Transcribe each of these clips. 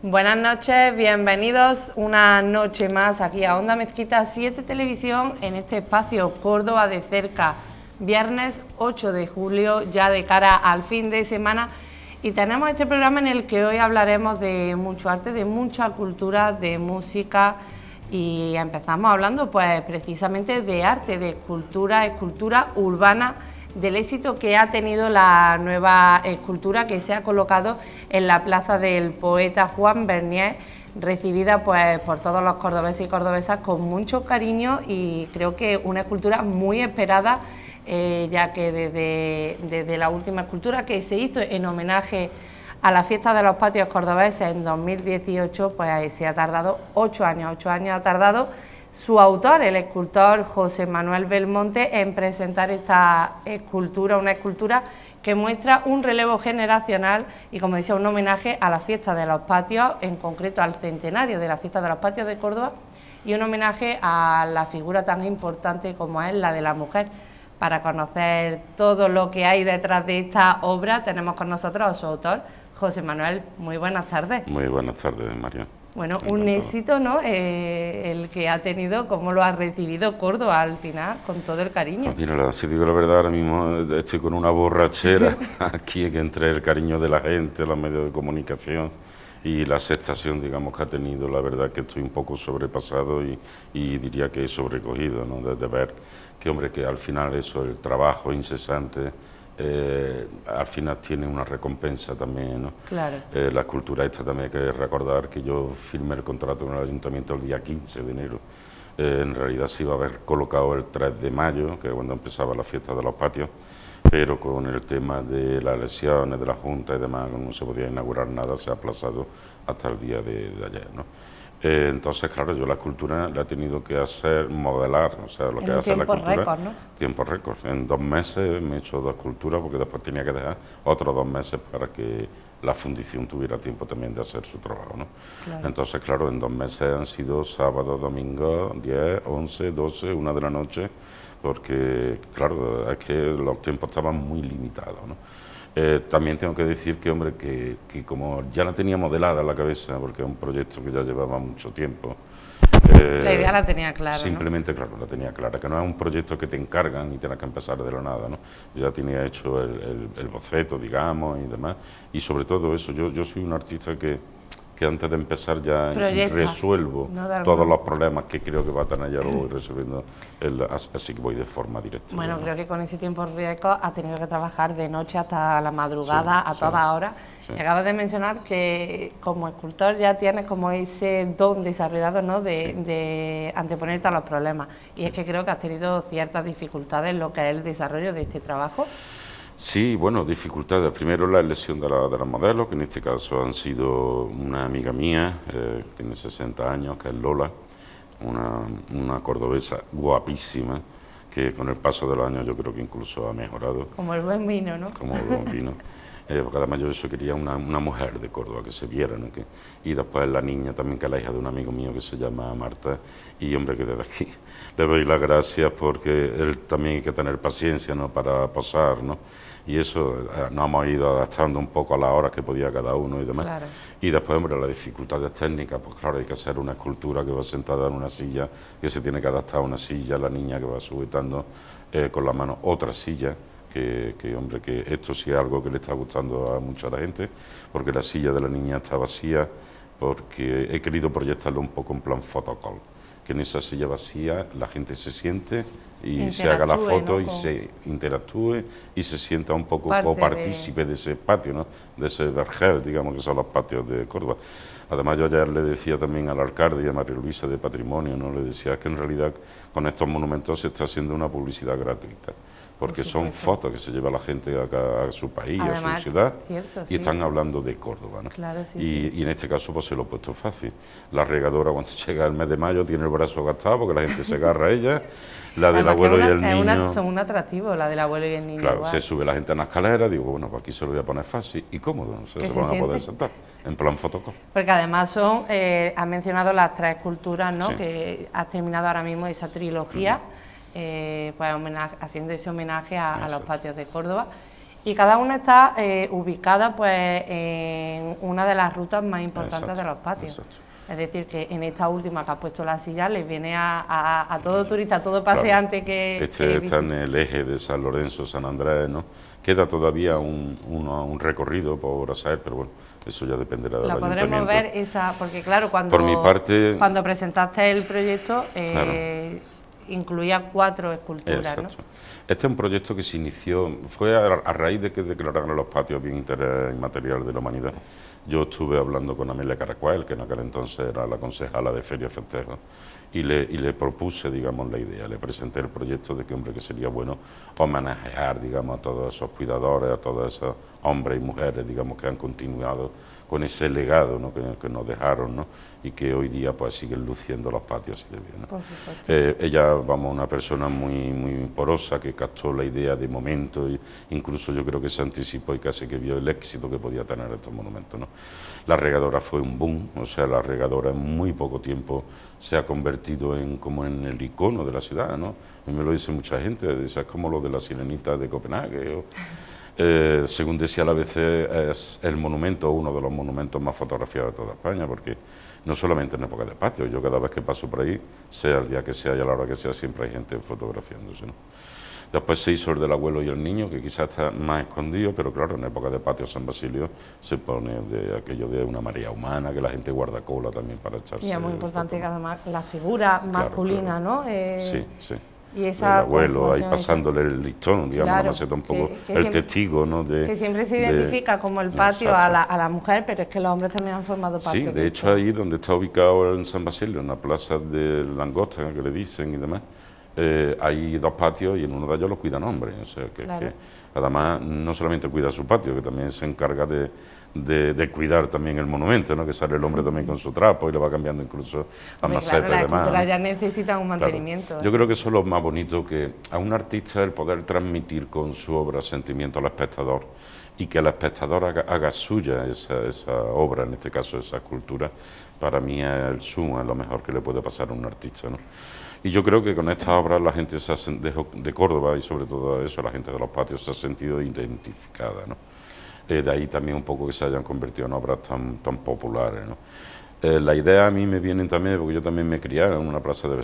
Buenas noches, bienvenidos una noche más aquí a Onda Mezquita 7 Televisión en este espacio Córdoba de cerca, viernes 8 de julio, ya de cara al fin de semana, y tenemos este programa en el que hoy hablaremos de mucho arte, de mucha cultura, de música, y empezamos hablando pues precisamente de arte, de escultura urbana, del éxito que ha tenido la nueva escultura que se ha colocado en la plaza del poeta Juan Bernier, recibida pues por todos los cordobeses y cordobesas con mucho cariño, y creo que una escultura muy esperada, ya que desde la última escultura que se hizo en homenaje a la fiesta de los patios cordobeses en 2018, pues se ha tardado 8 años, 8 años ha tardado su autor, el escultor José Manuel Belmonte, en presentar esta escultura, una escultura que muestra un relevo generacional y, como decía, un homenaje a la fiesta de los patios, en concreto al centenario de la fiesta de los patios de Córdoba, y un homenaje a la figura tan importante como es la de la mujer. Para conocer todo lo que hay detrás de esta obra, tenemos con nosotros a su autor, José Manuel. Muy buenas tardes. Muy buenas tardes, María. Bueno, un éxito, ¿no? El que ha tenido, cómo lo ha recibido Córdoba al final, con todo el cariño. Pues mira, si digo la verdad, ahora mismo estoy con una borrachera aquí, que entre el cariño de la gente, los medios de comunicación y la aceptación, digamos, que ha tenido, la verdad que estoy un poco sobrepasado y diría que sobrecogido, ¿no? De ver que, hombre, que al final eso, el trabajo incesante, al final tiene una recompensa también, ¿no? Claro. La escultura esta también hay que recordar que yo firmé el contrato con el ayuntamiento el día 15 de enero. En realidad se iba a haber colocado el 3 de mayo, que es cuando empezaba la fiesta de los patios, pero con el tema de las elecciones de la Junta y demás, no se podía inaugurar nada, se ha aplazado hasta el día de ayer, ¿no? Entonces, claro, yo la escultura la he tenido que hacer, modelar, o sea, lo que hace la escultura. Récord, ¿no? Tiempo récord. En 2 meses me he hecho 2 esculturas, porque después tenía que dejar otros 2 meses para que la fundición tuviera tiempo también de hacer su trabajo, ¿no? Claro. Entonces, claro, en 2 meses han sido sábado, domingo, 10, 11, 12, 1 de la noche, porque, claro, es que los tiempos estaban muy limitados, ¿no? También tengo que decir que, hombre, que como ya la tenía modelada en la cabeza, porque es un proyecto que ya llevaba mucho tiempo. La idea la tenía clara, simplemente, ¿no? claro, la tenía clara, que no es un proyecto que te encargan y tienes que empezar de la nada, ¿no? Yo ya tenía hecho el boceto, digamos, y demás, y sobre todo eso, yo soy un artista que antes de empezar ya resuelvo todos los problemas que creo que va a tener, ya lo voy resolviendo, así que voy de forma directa. Bueno, ¿no? creo que con ese tiempo récord has tenido que trabajar de noche hasta la madrugada, a todas horas. Sí. Y acabas de mencionar que como escultor ya tienes como ese don desarrollado, ¿no? de anteponerte a los problemas. Y es que creo que has tenido ciertas dificultades en lo que es el desarrollo de este trabajo. Sí, bueno, dificultades. Primero la elección de la modelo, que en este caso han sido una amiga mía, que tiene 60 años, que es Lola, una cordobesa guapísima, que con el paso de los años yo creo que incluso ha mejorado. Como el buen vino, ¿no? Como el buen vino. Porque además yo eso quería una mujer de Córdoba, que se viera, ¿no? Y después la niña también, que es la hija de un amigo mío que se llama Marta, y hombre, que desde aquí le doy las gracias, porque él también hay que tener paciencia, ¿no? Para posar, ¿no? Y eso nos hemos ido adaptando un poco a las horas que podía cada uno y demás. Claro. Y después, hombre, las dificultades técnicas, pues claro, hay que hacer una escultura que va sentada en una silla, que se tiene que adaptar a una silla, la niña que va sujetando con la mano otra silla, que hombre, que esto sí es algo que le está gustando a mucha gente, porque la silla de la niña está vacía, porque he querido proyectarlo un poco en plan fotocall, que en esa silla vacía la gente se siente y se haga la foto, ¿no? Y se interactúe y se sienta un poco partícipe de ese patio, ¿no? De ese vergel, digamos, que son los patios de Córdoba. Además, yo ayer le decía también al alcalde y a María Luisa de Patrimonio, ¿no? Le decía que en realidad con estos monumentos se está haciendo una publicidad gratuita, porque son fotos que se lleva la gente acá a su país, además, a su ciudad, cierto, y están hablando de Córdoba, ¿no? Claro, sí, y en este caso pues se lo he puesto fácil. La regadora, cuando llega el mes de mayo, tiene el brazo gastado porque la gente se agarra a ella. La del abuelo y el niño... son un atractivo, la del abuelo y el niño. Claro, igual. se sube la gente en la escalera, digo, bueno, pues aquí se lo voy a poner fácil y cómodo, ¿no? Se van a poder sentar, en plan fotocall. Porque además has mencionado las 3 esculturas, ¿no? Sí. Que has terminado ahora mismo esa trilogía, pues haciendo ese homenaje a los patios de Córdoba. Y cada una está ubicada pues en una de las rutas más importantes de los patios. Exacto. Es decir, que en esta última que has puesto la silla les viene a todo turista, a todo paseante que está en el eje de San Lorenzo, San Andrés, ¿no? Queda todavía un recorrido por hacer, pero bueno, eso ya dependerá del ayuntamiento. La podremos ver esa, porque claro, por mi parte, cuando presentaste el proyecto claro, incluía 4 esculturas, exacto, ¿no? Este es un proyecto que se inició, fue a raíz de que declararon los patios bien interés inmaterial de la humanidad. Yo estuve hablando con Amelia Caracuel, que en aquel entonces era la concejala de Feria y Festejos, y le propuse, digamos, la idea, le presenté el proyecto de que, hombre, que sería bueno homenajear, digamos, a todos esos cuidadores, a todos esos hombres y mujeres, digamos, que han continuado con ese legado, ¿no?, que nos dejaron, ¿no?, y que hoy día pues siguen luciendo los patios así de bien, ¿no? Por supuesto. Ella, vamos, una persona muy porosa, que captó la idea de momento, e incluso yo creo que se anticipó y casi que vio el éxito que podía tener estos monumentos, ¿no? La regadora fue un boom, o sea, la regadora en muy poco tiempo se ha convertido como en el icono de la ciudad, ¿no? A mí me lo dice mucha gente, dice, es como lo de la Sirenita de Copenhague, según decía la ABC, es el monumento, uno de los monumentos más fotografiados de toda España, porque no solamente en época de patio, yo cada vez que paso por ahí, sea el día que sea y a la hora que sea, siempre hay gente fotografiándose, ¿no? Después se hizo el del abuelo y el niño, que quizás está más escondido, pero claro, en época de patio San Basilio se pone de aquello de una María humana, que la gente guarda cola también para echarse. Y es muy importante que además la figura masculina, claro. ¿no? Sí, sí. Y esa el abuelo ahí pasándole el listón, digamos, claro, la maceta un poco, que el siempre, testigo, ¿no? Que siempre se identifica como el patio a la mujer, pero es que los hombres también han formado parte. Sí, de hecho ahí donde está ubicado en San Basilio, en la plaza de Langosta, que le dicen y demás, hay 2 patios y en uno de ellos los cuidan hombres, o sea, que además no solamente cuida su patio, que también se encarga de cuidar también el monumento, ¿no?, que sale el hombre también con su trapo y le va cambiando incluso la maceta y demás. Claro, ya necesitan un mantenimiento. Claro. Yo creo que eso es lo más bonito, que a un artista el poder transmitir con su obra sentimiento al espectador y que el espectador haga suya esa obra, en este caso esa escultura, para mí es el sumo, es lo mejor que le puede pasar a un artista, ¿no? Y yo creo que con esta obra la gente de Córdoba y sobre todo eso, la gente de los patios se ha sentido identificada, ¿no? De ahí también un poco que se hayan convertido en obras tan populares, ¿no? La idea a mí me viene también, porque yo también me crié en una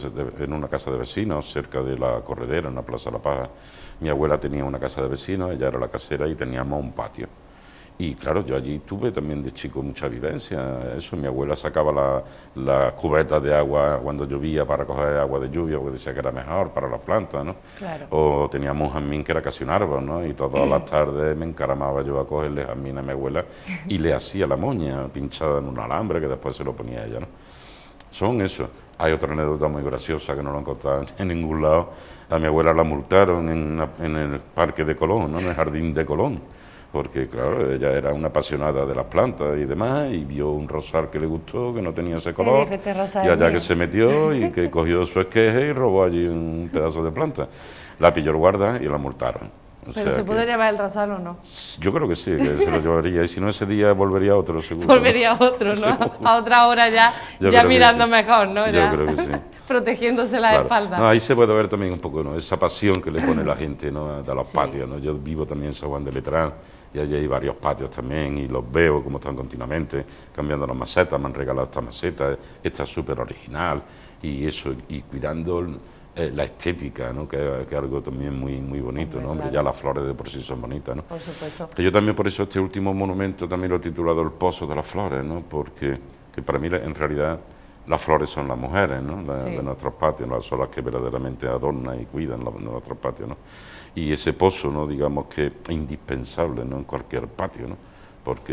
casa de vecinos, cerca de la Corredera, en la Plaza La Paja. Mi abuela tenía una casa de vecinos, ella era la casera y teníamos un patio. Y claro, yo allí tuve también de chico mucha vivencia, eso, mi abuela sacaba la cubeta de agua cuando llovía para coger agua de lluvia, porque decía que era mejor para las plantas, ¿no? Claro. O teníamos un jazmín que era casi un árbol, ¿no? Y todas las tardes me encaramaba yo a cogerle jazmín a mi abuela y le hacía la moña pinchada en un alambre que después se lo ponía ella, ¿no? Son eso. Hay otra anécdota muy graciosa que no la han contado en ningún lado. A mi abuela la multaron en el Parque de Colón, ¿no?, en el Jardín de Colón, porque claro, ella era una apasionada de las plantas y demás, y vio un rosal que le gustó, que no tenía ese color, y allá que se metió y que cogió su esqueje y robó allí un pedazo de planta. La pilló el guarda y la multaron. ¿Pero se puede llevar el rosal o no? Yo creo que sí, que se lo llevaría, y si no ese día volvería otro, seguro. Volvería otro, ¿no? A otra hora ya mirando sí, mejor, ¿no? Yo creo que sí. Protegiéndose la espalda. No, ahí se puede ver también un poco, ¿no?, esa pasión que le pone la gente, ¿no?, de los patios, ¿no? Yo vivo también en San Juan de Letrán y allí hay varios patios también y los veo como están continuamente cambiando las macetas. Me han regalado esta maceta, esta es súper original, y eso, y cuidando la estética, ¿no?, que es algo también muy bonito, ¿no? Hombre, ya las flores de por sí son bonitas, ¿no? Por supuesto. Que yo también por eso este último monumento también lo he titulado El Pozo de las Flores, ¿no?, porque que para mí en realidad las flores son las mujeres, ¿no?, de nuestros patios, son las que verdaderamente adornan y cuidan nuestros patios, ¿no? Y ese pozo, ¿no?, digamos que es indispensable, ¿no?, en cualquier patio, ¿no?, porque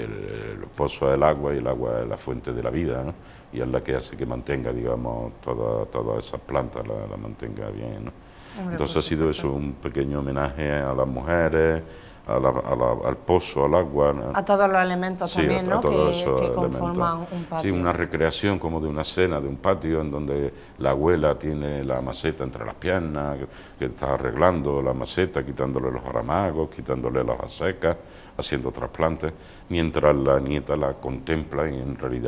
el pozo es el agua y el agua es la fuente de la vida, ¿no?, y es la que hace que mantenga, digamos, todas esas plantas, la mantenga bien, ¿no? Hombre, entonces ha sido eso, un pequeño homenaje a las mujeres, al pozo, al agua. A todos los elementos sí, también, ¿no?, que conforman un patio. Sí, una recreación como de una escena, de un patio, en donde la abuela tiene la maceta entre las piernas, que está arreglando la maceta, quitándole los aramagos, quitándole las secas, haciendo trasplantes, mientras la nieta la contempla y en realidad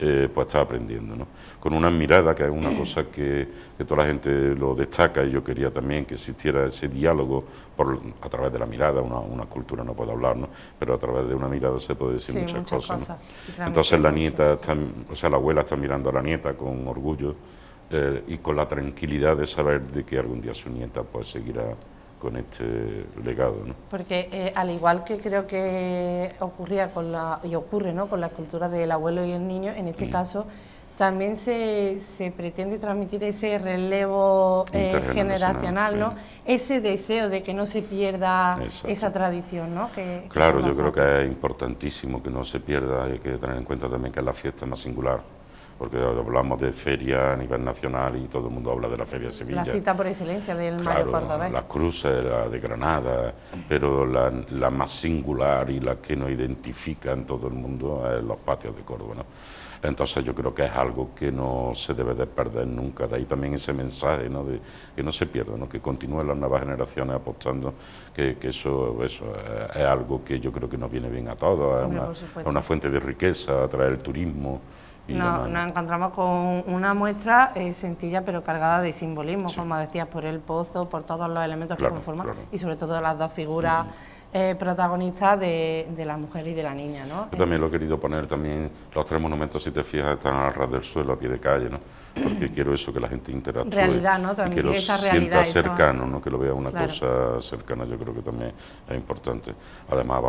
pues está aprendiendo, ¿no? Con una mirada, que es una cosa que toda la gente lo destaca, y yo quería también que existiera ese diálogo a través de la mirada. Una cultura no puede hablar, ¿no? Pero a través de una mirada se puede decir muchas cosas, ¿no? Entonces la nieta, la abuela está mirando a la nieta con orgullo y con la tranquilidad de saber de que algún día su nieta pues seguirá con este legado, ¿no? Porque al igual que creo que ocurría y ocurre, ¿no?, con la cultura del abuelo y el niño, en este caso también se pretende transmitir ese relevo generacional, ¿no? Ese deseo de que no se pierda esa tradición, ¿no? Claro, yo creo que es importantísimo que no se pierda. Hay que tener en cuenta también que es la fiesta más singular, porque hablamos de feria a nivel nacional y todo el mundo habla de la Feria de Sevilla. La cita por excelencia del claro, Mayo cordobés. Las cruces, la de Granada, pero la más singular y la que nos identifica en todo el mundo es los patios de Córdoba, ¿no? Entonces yo creo que es algo que no se debe de perder nunca. De ahí también ese mensaje, ¿no?, de que no se pierda, ¿no?, que continúen las nuevas generaciones apostando, que eso es algo que yo creo que nos viene bien a todos, es una fuente de riqueza, atraer el turismo. Nos encontramos con una muestra sencilla pero cargada de simbolismo, como decías, por el pozo, por todos los elementos que conforman, y sobre todo las dos figuras protagonistas de la mujer y de la niña, ¿no? Yo también lo he querido poner, los tres monumentos, si te fijas, están a ras del suelo, a pie de calle, ¿no? Porque quiero eso, que la gente interactúe. Realidad, ¿no? Y que lo sienta cercano, ¿no? Que lo vea una cosa cercana, yo creo que también es importante. Además,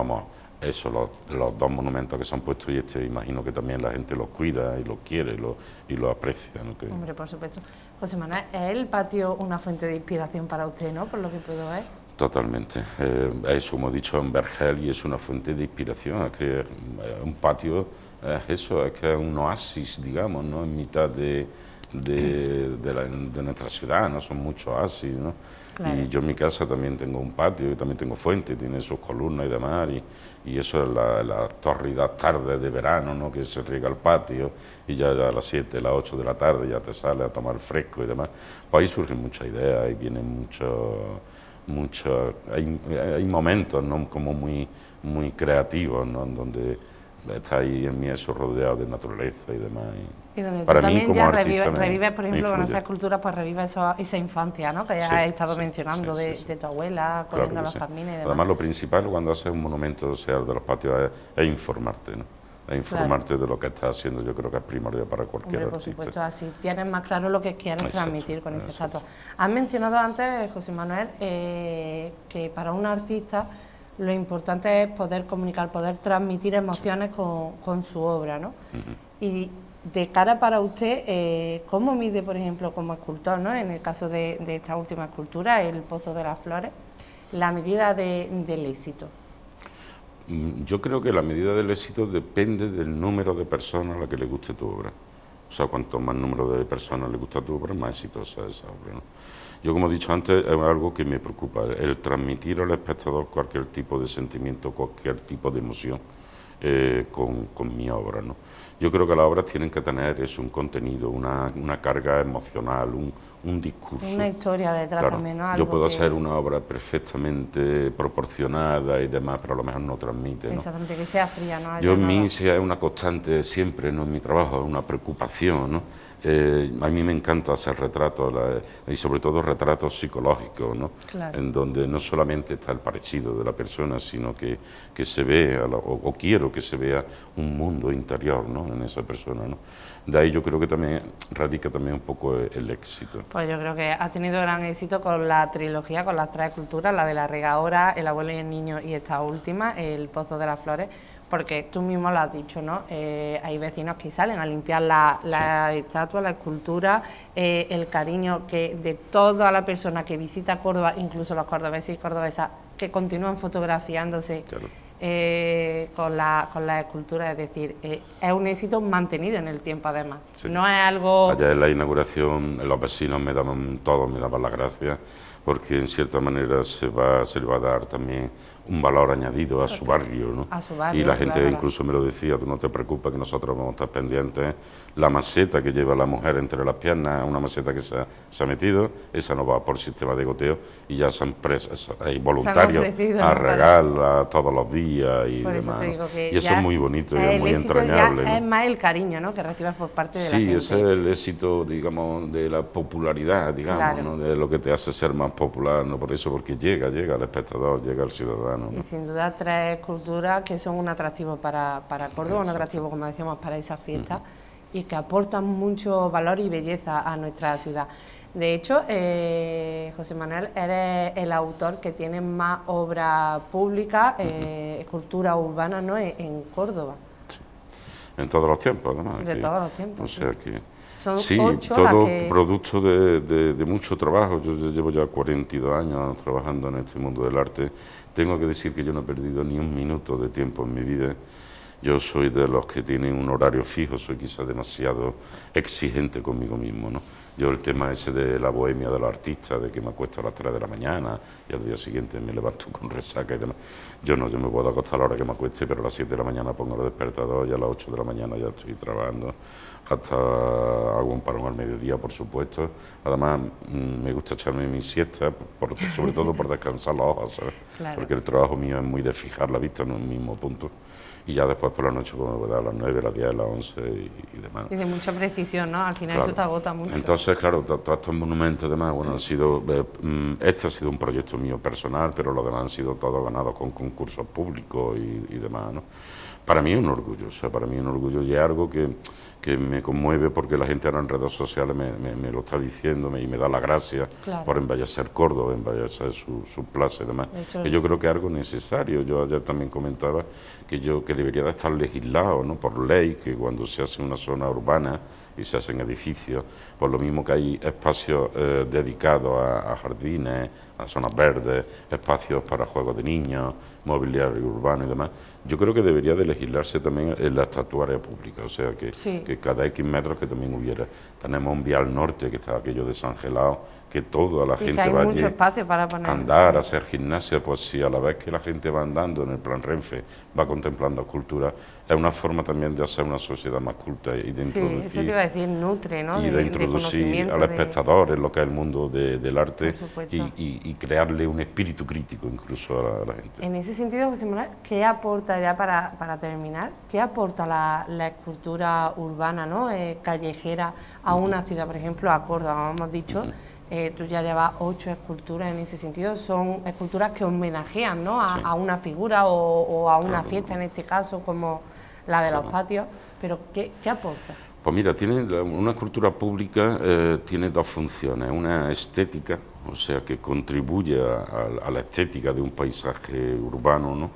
los dos monumentos que se han puesto, y imagino que también la gente los cuida y los quiere y los aprecia, ¿no? Hombre, por supuesto. José Manuel, ¿es el patio una fuente de inspiración para usted, no?, por lo que puedo ver? Totalmente. Eso, como he dicho, en Vergel, y es una fuente de inspiración. Es que un patio es eso, es que es un oasis, digamos, ¿no?, en mitad de nuestra ciudad, ¿no? Son muchos oasis, ¿no? Claro. Y yo en mi casa también tengo un patio, y también tengo fuente, tiene sus columnas y demás, y eso es la tórrida tarde de verano, ¿no?, que se riega el patio, y ya a las 7, las 8 de la tarde ya te sale a tomar fresco y demás. Pues ahí surgen muchas ideas, y vienen hay momentos, ¿no?, como muy creativos, ¿no?, en donde está ahí en mí eso rodeado de naturaleza y demás. Y donde para tú mí, también como ya revives, por ejemplo, con nuestra cultura, pues revives esa infancia, ¿no?, que ya has estado mencionando, de tu abuela, corriendo a los jardines y demás. Además, lo principal cuando haces un monumento, o sea, de los patios, es informarte, ¿no? A informarte de lo que estás haciendo. Yo creo que es primordial para cualquier artista. Por supuesto, así tienes más claro lo que quieres transmitir con esa estatua. Has mencionado antes, José Manuel, que para un artista lo importante es poder comunicar, poder transmitir emociones con su obra, ¿no? Y de cara para usted, ¿cómo mide, por ejemplo, como escultor, ¿no?, en el caso de esta última escultura, el Pozo de las Flores, la medida del éxito? Yo creo que la medida del éxito depende del número de personas a las que le guste tu obra. O sea, cuanto más número de personas le gusta tu obra, más exitosa es esa obra, ¿no? Yo, como he dicho antes, es algo que me preocupa, el transmitir al espectador cualquier tipo de sentimiento, cualquier tipo de emoción con mi obra, ¿no? Yo creo que las obras tienen que tener un contenido, una carga emocional, un discurso. Una historia detrás también, ¿no? Yo puedo hacer una obra perfectamente proporcionada y demás, pero a lo mejor no transmite, ¿no? Exactamente, que sea fría, ¿no? Yo en mí es una constante siempre, ¿no?, en mi trabajo, una preocupación, ¿no? A mí me encanta hacer retratos, y sobre todo retratos psicológicos, ¿no? Claro. En donde no solamente está el parecido de la persona, sino que se vea, o quiero que se vea un mundo interior, ¿no?, en esa persona, ¿no? De ahí yo creo que también radica también un poco el éxito. Pues yo creo que ha tenido gran éxito con la trilogía, con las tres esculturas, la de la regadora, el abuelo y el niño, y esta última, el Pozo de las Flores, porque tú mismo lo has dicho, ¿no? Hay vecinos que salen a limpiar la estatua, la escultura, el cariño que de toda la persona que visita Córdoba, incluso los cordobeses y cordobesas, que continúan fotografiándose con la escultura, es decir, es un éxito mantenido en el tiempo además, no es algo... Ayer en la inauguración los vecinos todos me daban las gracias, porque en cierta manera se le va a dar también un valor añadido a su barrio, ¿no? A su barrio, y la gente claro. incluso me lo decía, tú no te preocupes que nosotros vamos a estar pendientes, la maceta que lleva la mujer entre las piernas, una maceta que se ha metido, esa no va por sistema de goteo, y ya hay voluntarios a regarla todos los días y por demás, eso te digo que y eso es muy bonito y es muy entrañable, ¿no? Es más el cariño, ¿no?, que recibes por parte de la gente. Sí, ese es el éxito, digamos, de la popularidad, digamos, claro. ¿no? De lo que te hace ser más popular, ¿no? Por eso, porque llega al espectador, llega al ciudadano, ¿no? Y sin duda tres culturas que son un atractivo para Córdoba, un atractivo, como decíamos, para esas fiestas, y que aportan mucho valor y belleza a nuestra ciudad. De hecho, José Manuel, eres el autor que tiene más obra pública, escultura urbana, ¿no?, en Córdoba. Sí. En todos los tiempos, además. De todos los tiempos. O sea que... Son sí, 8 todo producto de mucho trabajo. Yo llevo ya 42 años trabajando en este mundo del arte. Tengo que decir que yo no he perdido ni un minuto de tiempo en mi vida. Yo soy de los que tienen un horario fijo, soy quizás demasiado exigente conmigo mismo, ¿no? Yo el tema ese de la bohemia de los artistas, de que me acuesto a las 3 de la mañana y al día siguiente me levanto con resaca y demás. Yo no, yo me puedo acostar a la hora que me acueste, pero a las 7 de la mañana pongo el despertador y a las 8 de la mañana ya estoy trabajando. Hasta hago un parón al mediodía, por supuesto. Además, me gusta echarme mi siesta, sobre todo por descansar los ojos, ¿sabes? Claro. Porque el trabajo mío es muy de fijar la vista en un mismo punto. Y ya después por la noche pues, me voy a dar a las 9, las 10, las 11 y demás. Y de mucha precisión, ¿no? Al final claro. Eso te agota mucho. Entonces, claro, todos estos monumentos y demás, bueno, han sido, este ha sido un proyecto mío personal, pero los demás han sido todos ganados con concursos públicos y demás, ¿no? Para mí es un orgullo, o sea, para mí es un orgullo y es algo que me conmueve porque la gente ahora en redes sociales me lo está diciendo y me da la gracia claro. por embellecer Córdoba, embellecer su plaza y demás. Que yo creo que es algo necesario. Yo ayer también comentaba que debería de estar legislado, ¿no?, por ley, que cuando se hace una zona urbana y se hacen edificios, por lo mismo que hay espacios dedicados a jardines, a zonas verdes, espacios para juegos de niños, mobiliario urbano y demás, yo creo que debería de legislarse también en la estatuaria pública, o sea, que cada X metros que también hubiera. Tenemos un vial norte que está aquello desangelado, que toda la gente va mucho espacio para poner a andar, a hacer gimnasia, pues si a la vez que la gente va andando en el plan Renfe, va contemplando cultura, es una forma también de hacer una sociedad más culta y de introducir... eso te iba a decir, nutre, ¿no? Y de introducir al espectador en lo que es el mundo del arte y crearle un espíritu crítico incluso a la gente. En ese sentido, José Manuel, ¿qué aporta, ya para terminar, qué aporta la escultura urbana, ¿no?, callejera a una ciudad, por ejemplo, a Córdoba, como hemos dicho? Tú ya llevas 8 esculturas en ese sentido, son esculturas que homenajean, ¿no?, a una figura o a una fiesta, en este caso, como la de los patios, pero ¿qué aporta? Pues mira, una escultura pública tiene dos funciones, una estética, o sea, que contribuye a la estética de un paisaje urbano, ¿no?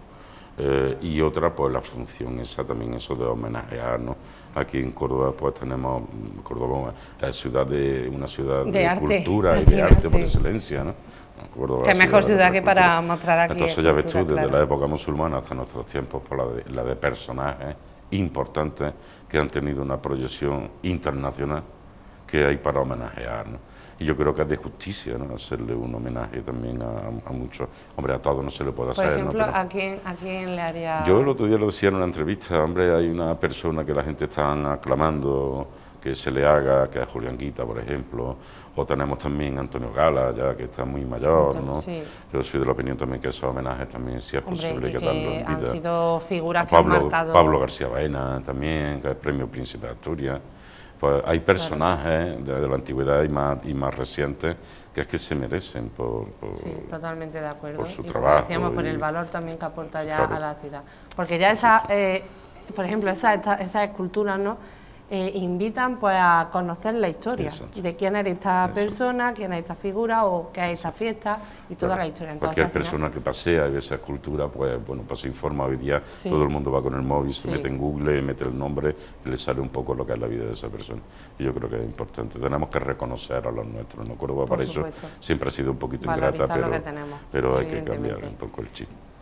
Y otra, pues la función esa también, eso de homenajear, ¿no? Aquí en Córdoba, pues tenemos, Córdoba es una ciudad de cultura y de arte por excelencia, ¿no? Córdoba, qué mejor ciudad que para mostrar aquí. Entonces ya ves tú, desde la época musulmana hasta nuestros tiempos, pues la de personajes importantes que han tenido una proyección internacional que hay para homenajear, ¿no? Y yo creo que es de justicia, ¿no?, hacerle un homenaje también a muchos. Hombre, a todos no se le puede hacer. Por ejemplo, ¿no? ¿a quién le haría...? Yo el otro día lo decía en una entrevista, hombre, hay una persona que la gente está aclamando que se le haga, que es Julián Guita, por ejemplo, o tenemos también a Antonio Gala, ya que está muy mayor, ¿no? Sí. Yo soy de la opinión también que esos homenajes también, si es posible, que darlo en vida. Han sido figuras que han marcado... Pablo García Baena también, que es Premio Príncipe de Asturias. Pues hay personajes de la antigüedad y más recientes que es que se merecen sí, totalmente de acuerdo. Por su trabajo. Decíamos, por el valor también que aporta ya a la ciudad. Porque ya por ejemplo, esas esculturas, ¿no?, invitan pues a conocer la historia de quién era esta persona, quién es esta figura o qué es esta fiesta y toda la historia. Entonces, cualquier persona que pasea y ve esa escultura, pues bueno, pues se informa hoy día, todo el mundo va con el móvil, se mete en Google, mete el nombre y le sale un poco lo que es la vida de esa persona. Y yo creo que es importante, tenemos que reconocer a los nuestros, ¿no? Córdoba para eso siempre ha sido un poquito ingrata, pero hay que cambiar un poco el chip.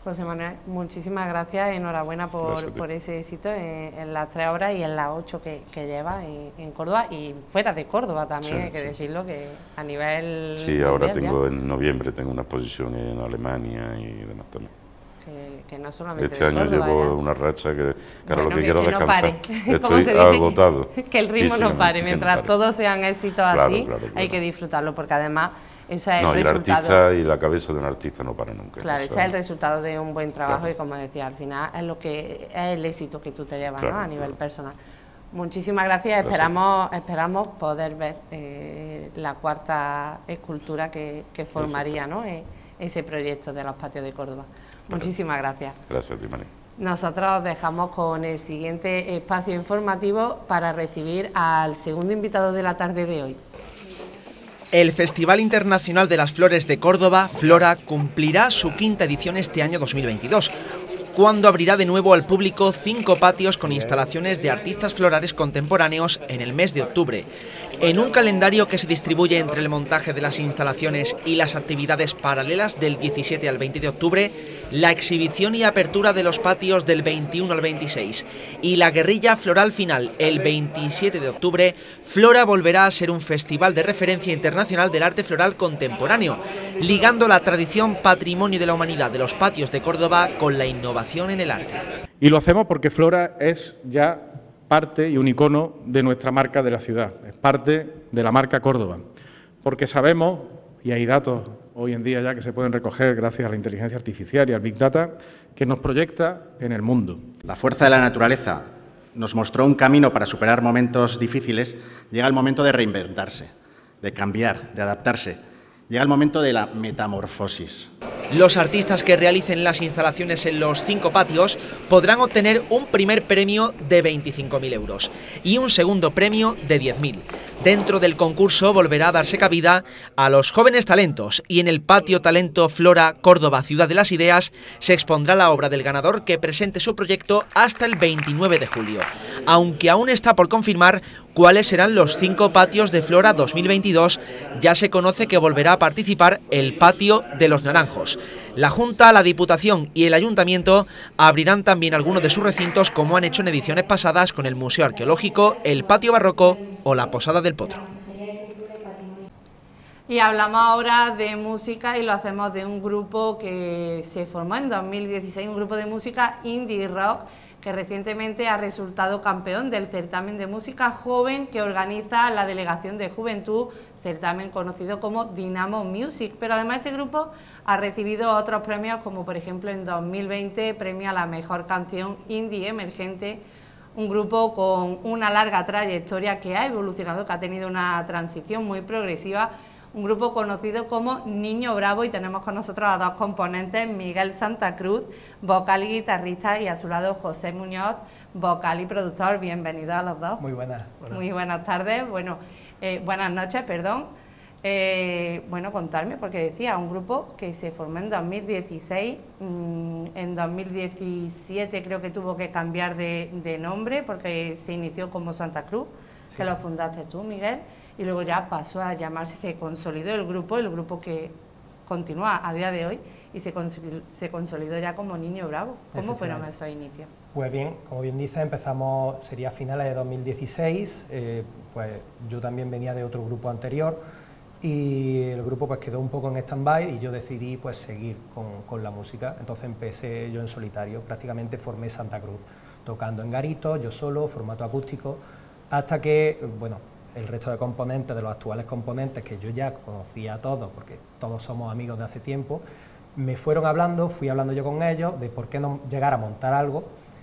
José Manuel, muchísimas gracias, enhorabuena por ese éxito en las 3 horas y en las 8 que llevas en Córdoba y fuera de Córdoba también, hay que decirlo, que a nivel... Sí, ahora tengo en noviembre tengo una exposición en Alemania y demás también. Que no solamente este año Córdoba, llevo una racha que, claro, bueno, lo que quiero es descansar. No Estoy agotado. Que el ritmo no pare, mientras todos sean éxitos así, hay que disfrutarlo, porque además eso es el resultado. Y el artista y la cabeza de un artista no para nunca. Claro, ese es el resultado de un buen trabajo y, como decía, al final es lo que es el éxito que tú te llevas, ¿no? A nivel personal. Muchísimas gracias, esperamos poder ver la 4ª escultura que formaría, ¿no? Ese proyecto de los patios de Córdoba. Muchísimas gracias. Gracias a ti, María. Nosotros dejamos con el siguiente espacio informativo para recibir al segundo invitado de la tarde de hoy. El Festival Internacional de las Flores de Córdoba, Flora, cumplirá su 5ª edición este año 2022, cuando abrirá de nuevo al público 5 patios con instalaciones de artistas florales contemporáneos en el mes de octubre. En un calendario que se distribuye entre el montaje de las instalaciones y las actividades paralelas del 17 al 20 de octubre, la exhibición y apertura de los patios del 21 al 26 y la guerrilla floral final el 27 de octubre, Flora volverá a ser un festival de referencia internacional del arte floral contemporáneo, ligando la tradición patrimonio de la humanidad de los patios de Córdoba con la innovación en el arte. Y lo hacemos porque Flora es ya parte y un icono de nuestra marca de la ciudad, es parte de la marca Córdoba, porque sabemos, y hay datos hoy en día ya que se pueden recoger gracias a la inteligencia artificial y al Big Data, que nos proyecta en el mundo. La fuerza de la naturaleza nos mostró un camino para superar momentos difíciles. Llega el momento de reinventarse, de cambiar, de adaptarse. Llega el momento de la metamorfosis. Los artistas que realicen las instalaciones en los 5 patios podrán obtener un primer premio de 25.000 euros y un segundo premio de 10.000. Dentro del concurso volverá a darse cabida a los jóvenes talentos y en el patio Talento Flora Córdoba Ciudad de las Ideas se expondrá la obra del ganador que presente su proyecto hasta el 29 de julio. Aunque aún está por confirmar cuáles serán los 5 patios de Flora 2022, ya se conoce que volverá a participar el patio de los Naranjos. La Junta, la Diputación y el Ayuntamiento abrirán también algunos de sus recintos, como han hecho en ediciones pasadas con el Museo Arqueológico, el Patio Barroco o la Posada del Potro. Y hablamos ahora de música y lo hacemos de un grupo que se formó en 2016, un grupo de música indie rock que recientemente ha resultado campeón del certamen de música joven que organiza la Delegación de Juventud, certamen conocido como Dynamo Music. Pero además este grupo ha recibido otros premios, como por ejemplo en 2020 premio a la mejor canción indie emergente, un grupo con una larga trayectoria que ha evolucionado, que ha tenido una transición muy progresiva, un grupo conocido como Niño Bravo, y tenemos con nosotros a 2 componentes, Miguel Santa Cruz, vocal y guitarrista, y a su lado José Muñoz, vocal y productor. Bienvenidos a los dos. Muy buenas. Muy buenas tardes, buenas noches, perdón. Bueno, contarme, porque decía, un grupo que se formó en 2016, en 2017 creo que tuvo que cambiar de nombre porque se inició como Santa Cruz, sí, que lo fundaste tú, Miguel, y luego ya pasó a llamarse, se consolidó el grupo que continúa a día de hoy y se consolidó ya como Niño Bravo. ¿Cómo fueron esos inicios? Pues bien, como bien dices, empezamos, sería a finales de 2016, pues yo también venía de otro grupo anterior y el grupo pues quedó un poco en stand-by y yo decidí pues seguir con la música. Entonces empecé yo en solitario, prácticamente formé Santa Cruz, tocando en garitos, yo solo, formato acústico, hasta que, bueno, el resto de componentes, de los actuales componentes, que yo ya conocía a todos, porque todos somos amigos de hace tiempo, me fueron hablando, fui hablando yo con ellos de por qué no llegar a montar algo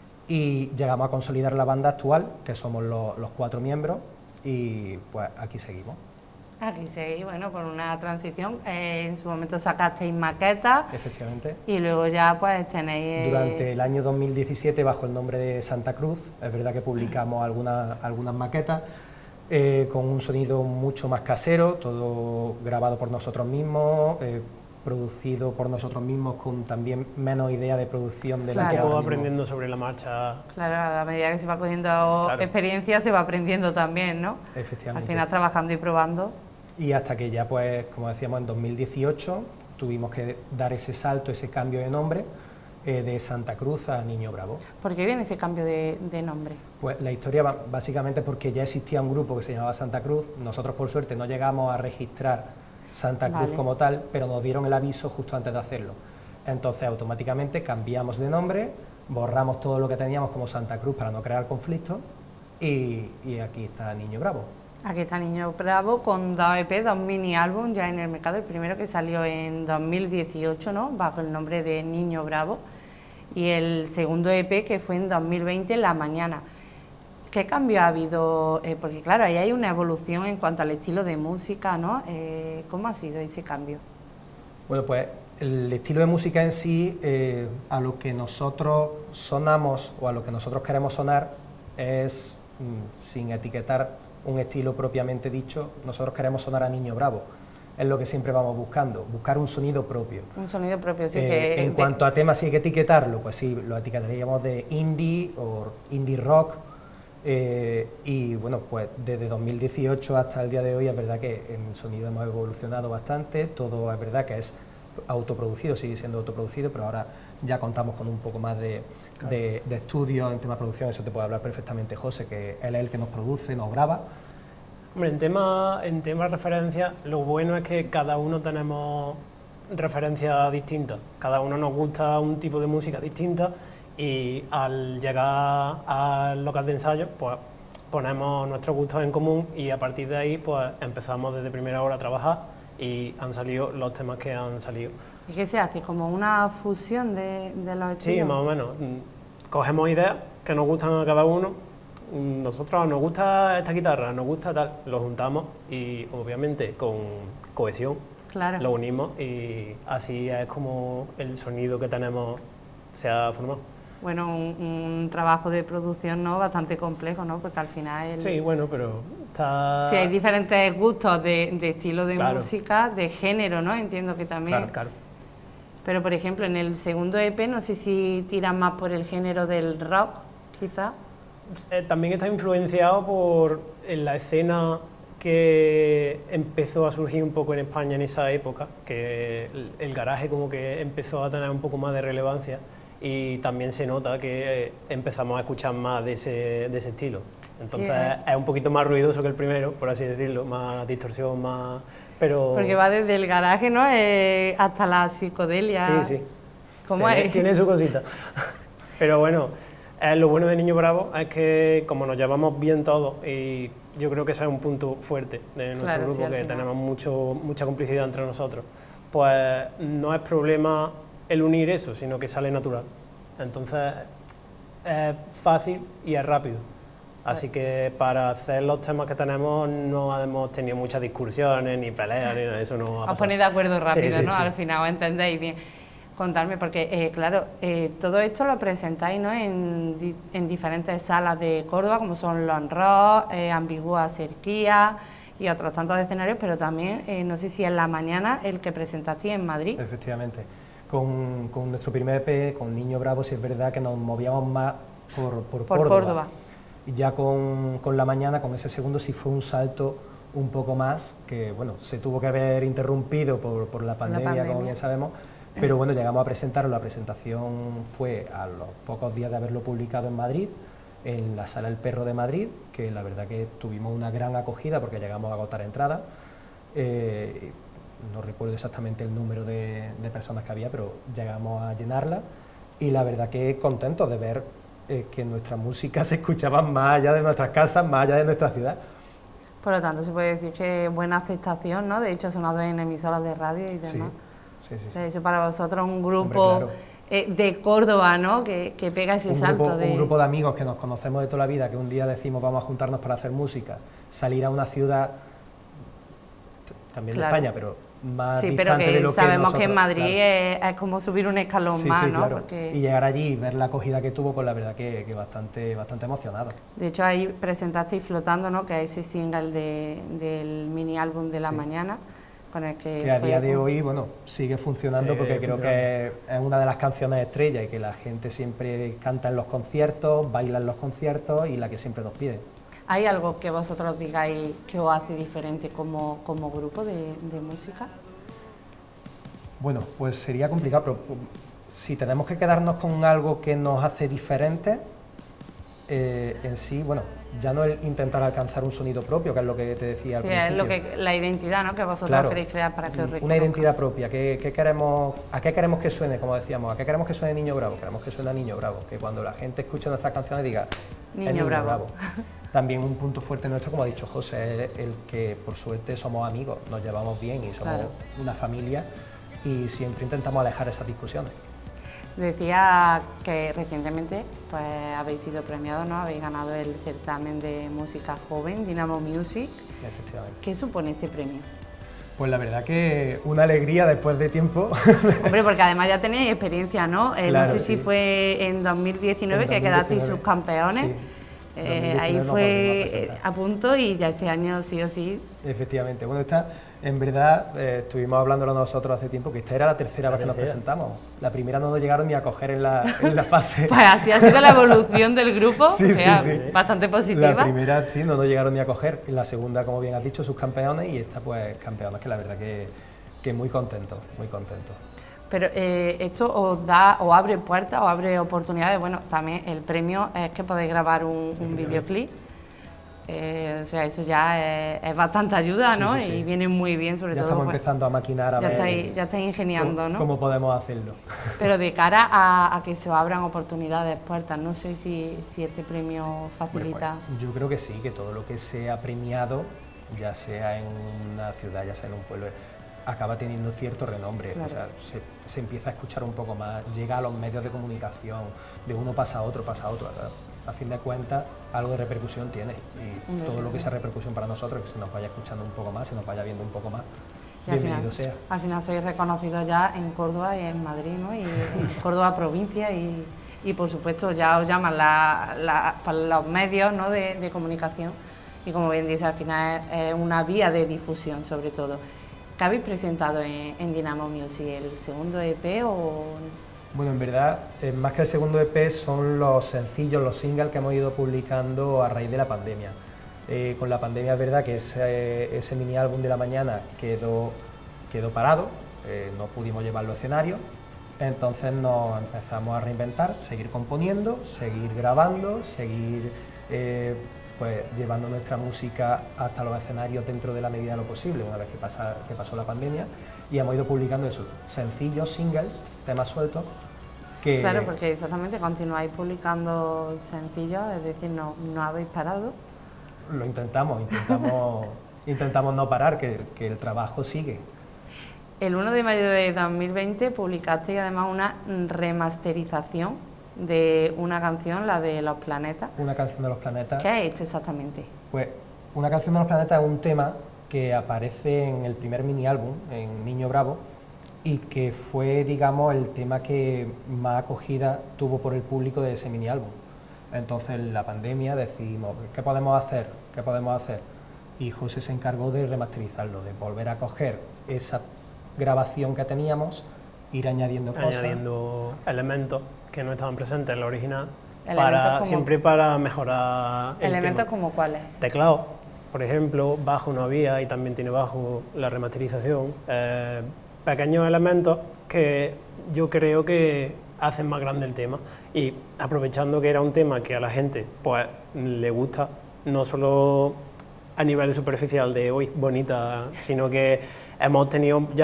y llegamos a consolidar la banda actual, que somos los 4 miembros, y pues aquí seguimos. Aquí seguís, bueno, con una transición, en su momento sacasteis maquetas. Efectivamente. Y luego ya pues tenéis... Durante el año 2017, bajo el nombre de Santa Cruz, es verdad que publicamos algunas maquetas, con un sonido mucho más casero, todo grabado por nosotros mismos, producido por nosotros mismos, con también menos idea de producción de la que ahora aprendiendo sobre la marcha. Claro, a medida que se va cogiendo experiencia, se va aprendiendo también, ¿no? Efectivamente. Al final trabajando y probando. Y hasta que ya, pues, como decíamos, en 2018 tuvimos que dar ese salto, ese cambio de nombre, de Santa Cruz a Niño Bravo. ¿Por qué viene ese cambio de nombre? Pues la historia básicamente porque ya existía un grupo que se llamaba Santa Cruz, nosotros por suerte no llegamos a registrar Santa Cruz como tal, pero nos dieron el aviso justo antes de hacerlo. Entonces automáticamente cambiamos de nombre, borramos todo lo que teníamos como Santa Cruz para no crear conflicto y aquí está Niño Bravo. Aquí está Niño Bravo con 2 EP, 2 mini álbum ya en el mercado, el primero que salió en 2018, ¿no?, bajo el nombre de Niño Bravo, y el segundo EP que fue en 2020, La Mañana. ¿Qué cambio ha habido? Porque claro, ahí hay una evolución en cuanto al estilo de música, ¿no? ¿Cómo ha sido ese cambio? Bueno, pues el estilo de música en sí, a lo que nosotros sonamos o a lo que nosotros queremos sonar es, sin etiquetar un estilo propiamente dicho, nosotros queremos sonar a Niño Bravo. Es lo que siempre vamos buscando, buscar un sonido propio. Un sonido propio, sí. Que en cuanto a temas, si hay que etiquetarlo, pues sí, lo etiquetaríamos de indie o indie rock. Y bueno, pues desde 2018 hasta el día de hoy es verdad que en sonido hemos evolucionado bastante, todo es verdad que es autoproducido, sigue siendo autoproducido, pero ahora ya contamos con un poco más de estudio en tema de producción, eso te puede hablar perfectamente José, que él es el que nos produce, nos graba. Hombre, en tema referencia, lo bueno es que cada uno tenemos referencias distintas, cada uno nos gusta un tipo de música distinta y al llegar al local de ensayo, pues ponemos nuestros gustos en común y a partir de ahí pues empezamos desde primera hora a trabajar y han salido los temas que han salido. ¿Y qué se hace? ¿Como una fusión de los estilos? Sí, más o menos. Cogemos ideas que nos gustan a cada uno. Nosotros nos gusta esta guitarra, nos gusta tal, lo juntamos y obviamente con cohesión lo unimos y así es como el sonido que tenemos se ha formado. Bueno, un trabajo de producción, ¿no?, bastante complejo, ¿no?, porque al final... Sí, bueno, pero está... Sí, hay diferentes gustos de estilo de música, de género, ¿no?, entiendo que también... Claro. Pero, por ejemplo, en el segundo EP, no sé si tiran más por el género del rock, quizá. También está influenciado por la escena que empezó a surgir un poco en España en esa época, que el garaje como que empezó a tener un poco más de relevancia y también se nota que empezamos a escuchar más de ese estilo. Entonces es un poquito más ruidoso que el primero, por así decirlo, más distorsión, más... Pero... Porque va desde el garaje, ¿no?, hasta la psicodelia. Sí, sí. ¿Cómo es? Tiene su cosita. Pero bueno, lo bueno de Niño Bravo es que como nos llevamos bien todos, y yo creo que ese es un punto fuerte de nuestro grupo, que tenemos mucha complicidad entre nosotros, pues no es problema el unir eso, sino que sale natural. Entonces es fácil y es rápido. Así que para hacer los temas que tenemos no hemos tenido muchas discusiones, ni peleas, ni nada, eso no ha pasado. Os ponéis de acuerdo rápido, sí, ¿no? Sí. Al final os entendéis bien. Contarme, porque claro, todo esto lo presentáis, ¿no?, en diferentes salas de Córdoba, como son Los Rock, Ambigua Serquía y otros tantos escenarios, pero también, no sé si en La Mañana, el que presentasteis en Madrid. Efectivamente. Con nuestro primer EP, con Niño Bravo, sí es verdad que nos movíamos más por Córdoba. Y ya con La Mañana, con ese segundo, sí fue un salto un poco más, que bueno, se tuvo que haber interrumpido por la pandemia, como bien sabemos, pero bueno, llegamos a presentarlo. La presentación fue a los pocos días de haberlo publicado en Madrid, en la Sala El Perro de Madrid, que la verdad que tuvimos una gran acogida porque llegamos a agotar entradas. No recuerdo exactamente el número de personas que había, pero llegamos a llenarla y la verdad que contentos de ver que nuestra música se escuchaba más allá de nuestras casas, más allá de nuestra ciudad. Por lo tanto, se puede decir que buena aceptación, ¿no? De hecho, ha sonado en emisoras de radio y demás. Sí. O sea, eso para vosotros un grupo de Córdoba, ¿no?, que pega ese salto. Un grupo de amigos que nos conocemos de toda la vida, que un día decimos vamos a juntarnos para hacer música, salir a una ciudad, también de España, pero más distante de lo que sabemos que en nosotros, Madrid es como subir un escalón más, ¿no? Claro. Porque... Y llegar allí y ver la acogida que tuvo, pues la verdad que bastante emocionado. De hecho, ahí presentasteis Flotando, ¿no?, que es ese single del mini álbum de La Mañana, con el que a día de hoy, bueno, sigue funcionando, porque creo que es una de las canciones estrella y que la gente siempre canta en los conciertos, baila en los conciertos y la que siempre nos piden. ¿Hay algo que vosotros digáis que os hace diferente como grupo de música? Bueno, pues sería complicado, pero si tenemos que quedarnos con algo que nos hace diferentes, en sí, bueno, ya no es intentar alcanzar un sonido propio, que es lo que te decía al principio. Es lo que, la identidad, ¿no?, que vosotros claro, queréis crear para que os reconozcan. Una identidad propia, ¿a qué queremos que suene? Como decíamos, ¿a qué queremos que suene Niño Bravo? Queremos que suene a Niño Bravo, que cuando la gente escuche nuestras canciones diga, Niño Bravo. También un punto fuerte nuestro, como ha dicho José, es el que por suerte somos amigos, nos llevamos bien y somos una familia y siempre intentamos alejar esas discusiones. Decía que recientemente pues habéis sido premiados, ¿no? Habéis ganado el certamen de música joven, Dynamo Music. Efectivamente. ¿Qué supone este premio? Pues la verdad que una alegría después de tiempo. Hombre, porque además ya tenéis experiencia, ¿no? Claro, no sé si fue en 2019 que quedasteis subcampeones. Sí. Ahí fue a punto y ya este año sí o sí. Efectivamente. Bueno, en verdad, estuvimos hablándolo nosotros hace tiempo, que esta era la tercera vez que nos presentamos. La primera no nos llegaron ni a coger en la fase. Pues así ha sido la evolución del grupo, sí, o sea, sí. bastante positiva. La primera sí, no nos llegaron ni a coger. En la segunda, como bien has dicho, subcampeones, y esta pues campeones, que la verdad que muy contentos, muy contentos. Pero esto os da, o abre puertas, o abre oportunidades. Bueno, también el premio es que podéis grabar un videoclip. O sea, eso ya es bastante ayuda, ¿no? Sí. Y viene muy bien, sobre todo. Ya estamos empezando a maquinar, a ver. Ya estáis ingeniando, ¿no? ¿Cómo podemos hacerlo? Pero de cara a que se abran oportunidades, puertas, no sé si este premio facilita. Pues, yo creo que sí, que todo lo que sea premiado, ya sea en una ciudad, ya sea en un pueblo, acaba teniendo cierto renombre, claro. O sea, se empieza a escuchar un poco más, llega a los medios de comunicación, de uno pasa a otro, a fin de cuentas algo de repercusión tiene, y todo lo que sea repercusión para nosotros, que se nos vaya escuchando un poco más, se nos vaya viendo un poco más, bienvenido sea. Al final sois reconocidos ya en Córdoba y en Madrid, ¿no? Y en Córdoba provincia y por supuesto ya os llaman para los medios, ¿no?, de comunicación, y como bien dice, al final es una vía de difusión sobre todo. ¿Qué habéis presentado en Dynamo Music? ¿El segundo EP o...? Bueno, en verdad, más que el segundo EP son los sencillos, los singles que hemos ido publicando a raíz de la pandemia. Con la pandemia es verdad que ese mini álbum de La Mañana quedó parado, no pudimos llevarlo a escenario, entonces nos empezamos a reinventar, seguir componiendo, seguir grabando, seguir pues llevando nuestra música hasta los escenarios dentro de la medida de lo posible, una vez que pasó la pandemia, y hemos ido publicando eso, sencillos, singles, temas sueltos. Claro, porque exactamente continuáis publicando sencillos, es decir, no habéis parado. Lo intentamos no parar, que el trabajo sigue. El 1 de mayo de 2020 publicasteis además una remasterización de una canción, la de Los Planetas. Una canción de Los Planetas. ¿Qué ha hecho exactamente? Pues una canción de Los Planetas es un tema que aparece en el primer mini álbum, en Niño Bravo, y que fue, digamos, el tema que más acogida tuvo por el público de ese mini álbum. Entonces, en la pandemia decidimos, ¿qué podemos hacer? ¿Qué podemos hacer? Y José se encargó de remasterizarlo, de volver a coger esa grabación que teníamos, ir añadiendo cosas. Añadiendo elementos que no estaban presentes en la original, siempre para mejorar el ¿Elementos tema. como cuáles? Teclado, por ejemplo, bajo no había y también tiene bajo la remasterización. Pequeños elementos que yo creo que hacen más grande el tema, y aprovechando que era un tema que a la gente pues le gusta, no solo a nivel superficial de hoy bonita, sino que hemos tenido ya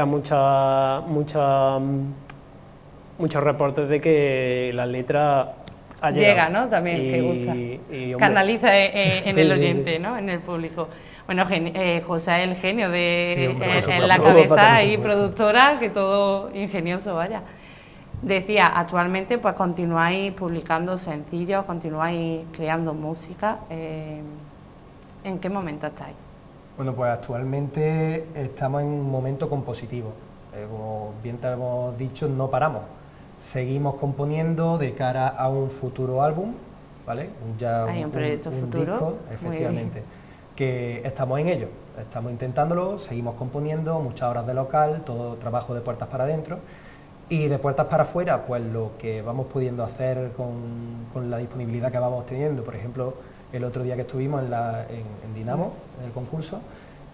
muchos reportes de que la letra ha llegado. Llega, ¿no? También, que gusta. Canaliza en el oyente, ¿no? En el público. Bueno, José es el genio en la cabeza y productora, que todo ingenioso, vaya. Decía, actualmente pues continuáis publicando sencillos, continuáis creando música. ¿En qué momento estáis? Bueno, pues actualmente estamos en un momento compositivo. Como bien te hemos dicho, no paramos. Seguimos componiendo de cara a un futuro álbum, ¿vale? Hay un proyecto futuro. Disco, efectivamente, que estamos en ello, estamos intentándolo, seguimos componiendo, muchas horas de local, todo trabajo de puertas para adentro, y de puertas para afuera, pues lo que vamos pudiendo hacer con la disponibilidad que vamos teniendo. Por ejemplo, el otro día que estuvimos en Dynamo, en el concurso,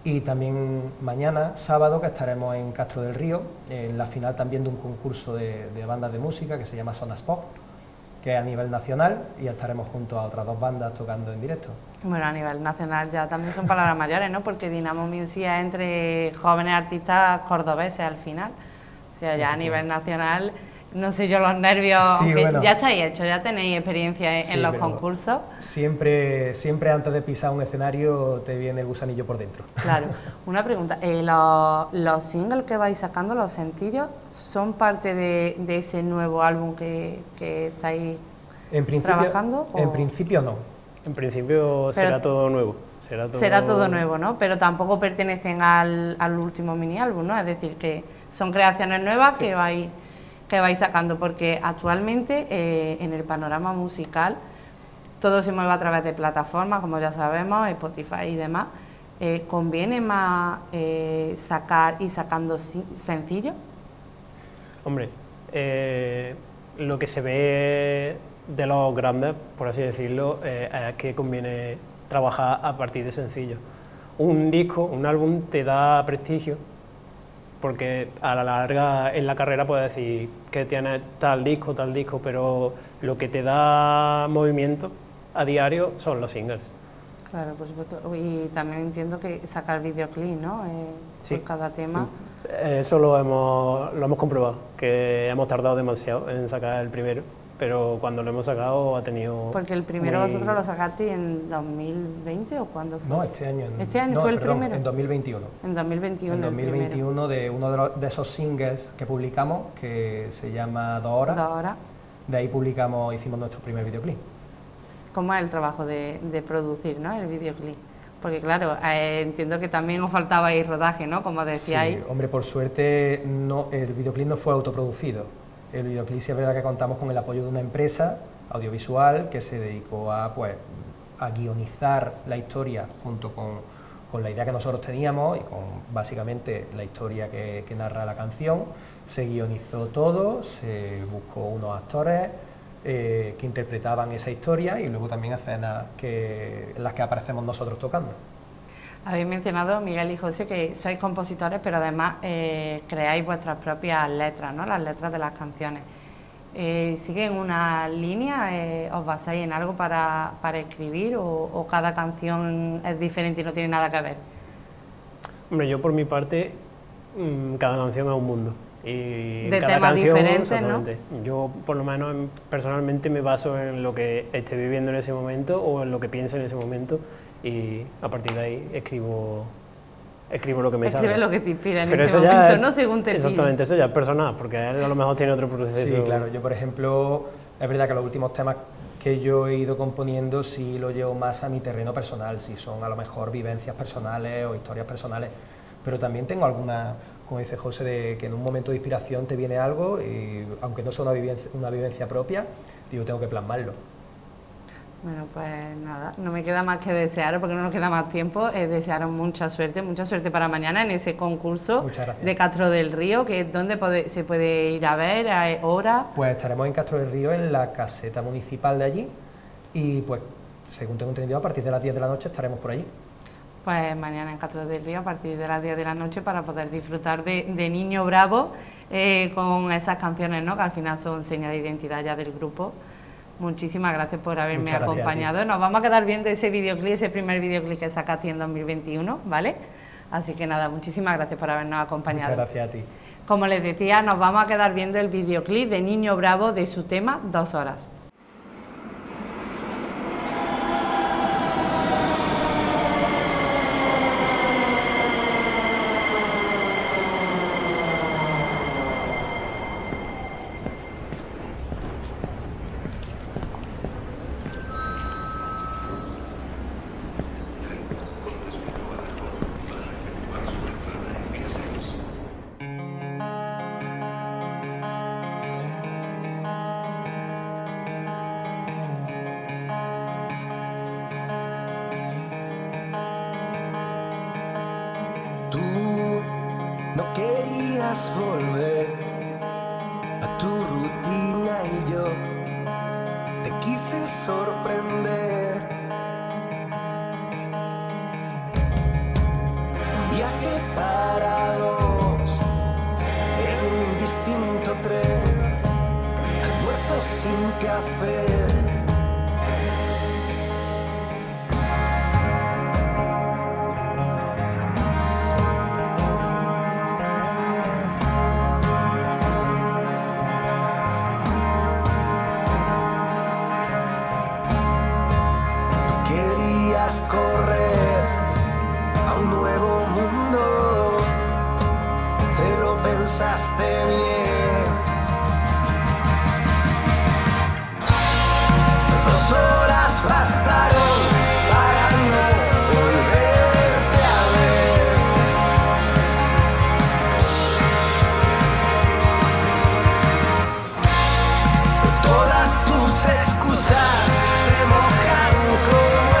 Y también mañana, sábado, que estaremos en Castro del Río, en la final también de un concurso de bandas de música que se llama Sonas Pop, que es a nivel nacional, y estaremos junto a otras 2 bandas tocando en directo. Bueno, a nivel nacional ya también son palabras mayores, ¿no? Porque Dynamo Music es entre jóvenes artistas cordobeses al final. O sea, ya a nivel nacional, no sé yo los nervios, sí, bueno, ya estáis hechos, ya tenéis experiencia en los concursos. Siempre antes de pisar un escenario te viene el gusanillo por dentro. Claro. Una pregunta, ¿los singles que vais sacando, los sencillos, son parte de ese nuevo álbum que estáis trabajando? En principio no. En principio será todo nuevo. Será todo nuevo, ¿no? Pero tampoco pertenecen al último mini álbum, ¿no? Es decir, que son creaciones nuevas, sí, que vais sacando, porque actualmente en el panorama musical todo se mueve a través de plataformas, como ya sabemos, Spotify y demás. ¿Conviene más sacar y sacando sencillos? Hombre, lo que se ve de los grandes, por así decirlo, es que conviene trabajar a partir de sencillos. Un disco, un álbum te da prestigio, porque a la larga en la carrera puedes decir que tienes tal disco, pero lo que te da movimiento a diario son los singles. Claro, por supuesto. Y también entiendo que sacar videoclip, ¿no? Sí. Por cada tema. Eso lo hemos comprobado, que hemos tardado demasiado en sacar el primero, pero cuando lo hemos sacado ha tenido... Porque el primero vosotros lo sacaste en 2020 o cuándo fue? No, este año. ¿Este año fue el primero? En 2021. En 2021. En 2021 de uno de esos singles que publicamos, que se llama 2 horas. 2 horas. De ahí hicimos nuestro primer videoclip. ¿Cómo es el trabajo de producir, ¿no?, el videoclip? Porque claro, entiendo que también os faltaba ahí rodaje, ¿no?, como decíais. Sí, hombre, por suerte el videoclip no fue autoproducido. El videoclip sí es verdad que contamos con el apoyo de una empresa audiovisual que se dedicó a guionizar la historia junto con la idea que nosotros teníamos y con básicamente la historia que narra la canción. Se guionizó todo, se buscó unos actores que interpretaban esa historia y luego también escenas en las que aparecemos nosotros tocando. Habéis mencionado, Miguel y José, que sois compositores, pero además creáis vuestras propias letras, ¿no?, las letras de las canciones. ¿Siguen una línea? ¿Os basáis en algo para escribir o cada canción es diferente y no tiene nada que ver? Hombre, yo por mi parte, cada canción es un mundo. Y de cada temas canción, diferentes, ¿no? Yo, por lo menos, personalmente me baso en lo que esté viviendo en ese momento o en lo que piense en ese momento y a partir de ahí escribo lo que me sale. Escribe lo que te inspira en ese momento, ¿no? Según te pide. Exactamente, eso ya es personal, porque él a lo mejor tiene otro proceso. Sí, claro. Yo, por ejemplo, es verdad que los últimos temas que yo he ido componiendo sí lo llevo más a mi terreno personal, si son a lo mejor vivencias personales o historias personales, pero también tengo algunas, como dice José, de que en un momento de inspiración te viene algo y aunque no sea una vivencia propia, digo, tengo que plasmarlo. Bueno, pues nada, no me queda más que desearos, porque no nos queda más tiempo, desearos mucha suerte para mañana en ese concurso de Castro del Río, que es donde se puede ir a ver, a hora. Pues estaremos en Castro del Río, en la caseta municipal de allí, y pues, según tengo entendido, a partir de las 10 de la noche estaremos por allí. Pues mañana en Castro del Río, a partir de las 10 de la noche, para poder disfrutar de Niño Bravo, con esas canciones, ¿no?, que al final son señas de identidad ya del grupo. Muchísimas gracias por haberme acompañado. Nos vamos a quedar viendo ese videoclip, ese primer videoclip que sacaste en 2021, ¿vale? Así que nada, muchísimas gracias por habernos acompañado. Muchas gracias a ti. Como les decía, nos vamos a quedar viendo el videoclip de Niño Bravo de su tema 2 horas. No querías volver a tu rutina y yo te quise sorprender. sin café. Correr a un nuevo mundo, te lo pensaste bien. 2 horas bastaron para no volverte a ver. Todas tus excusas se mojan como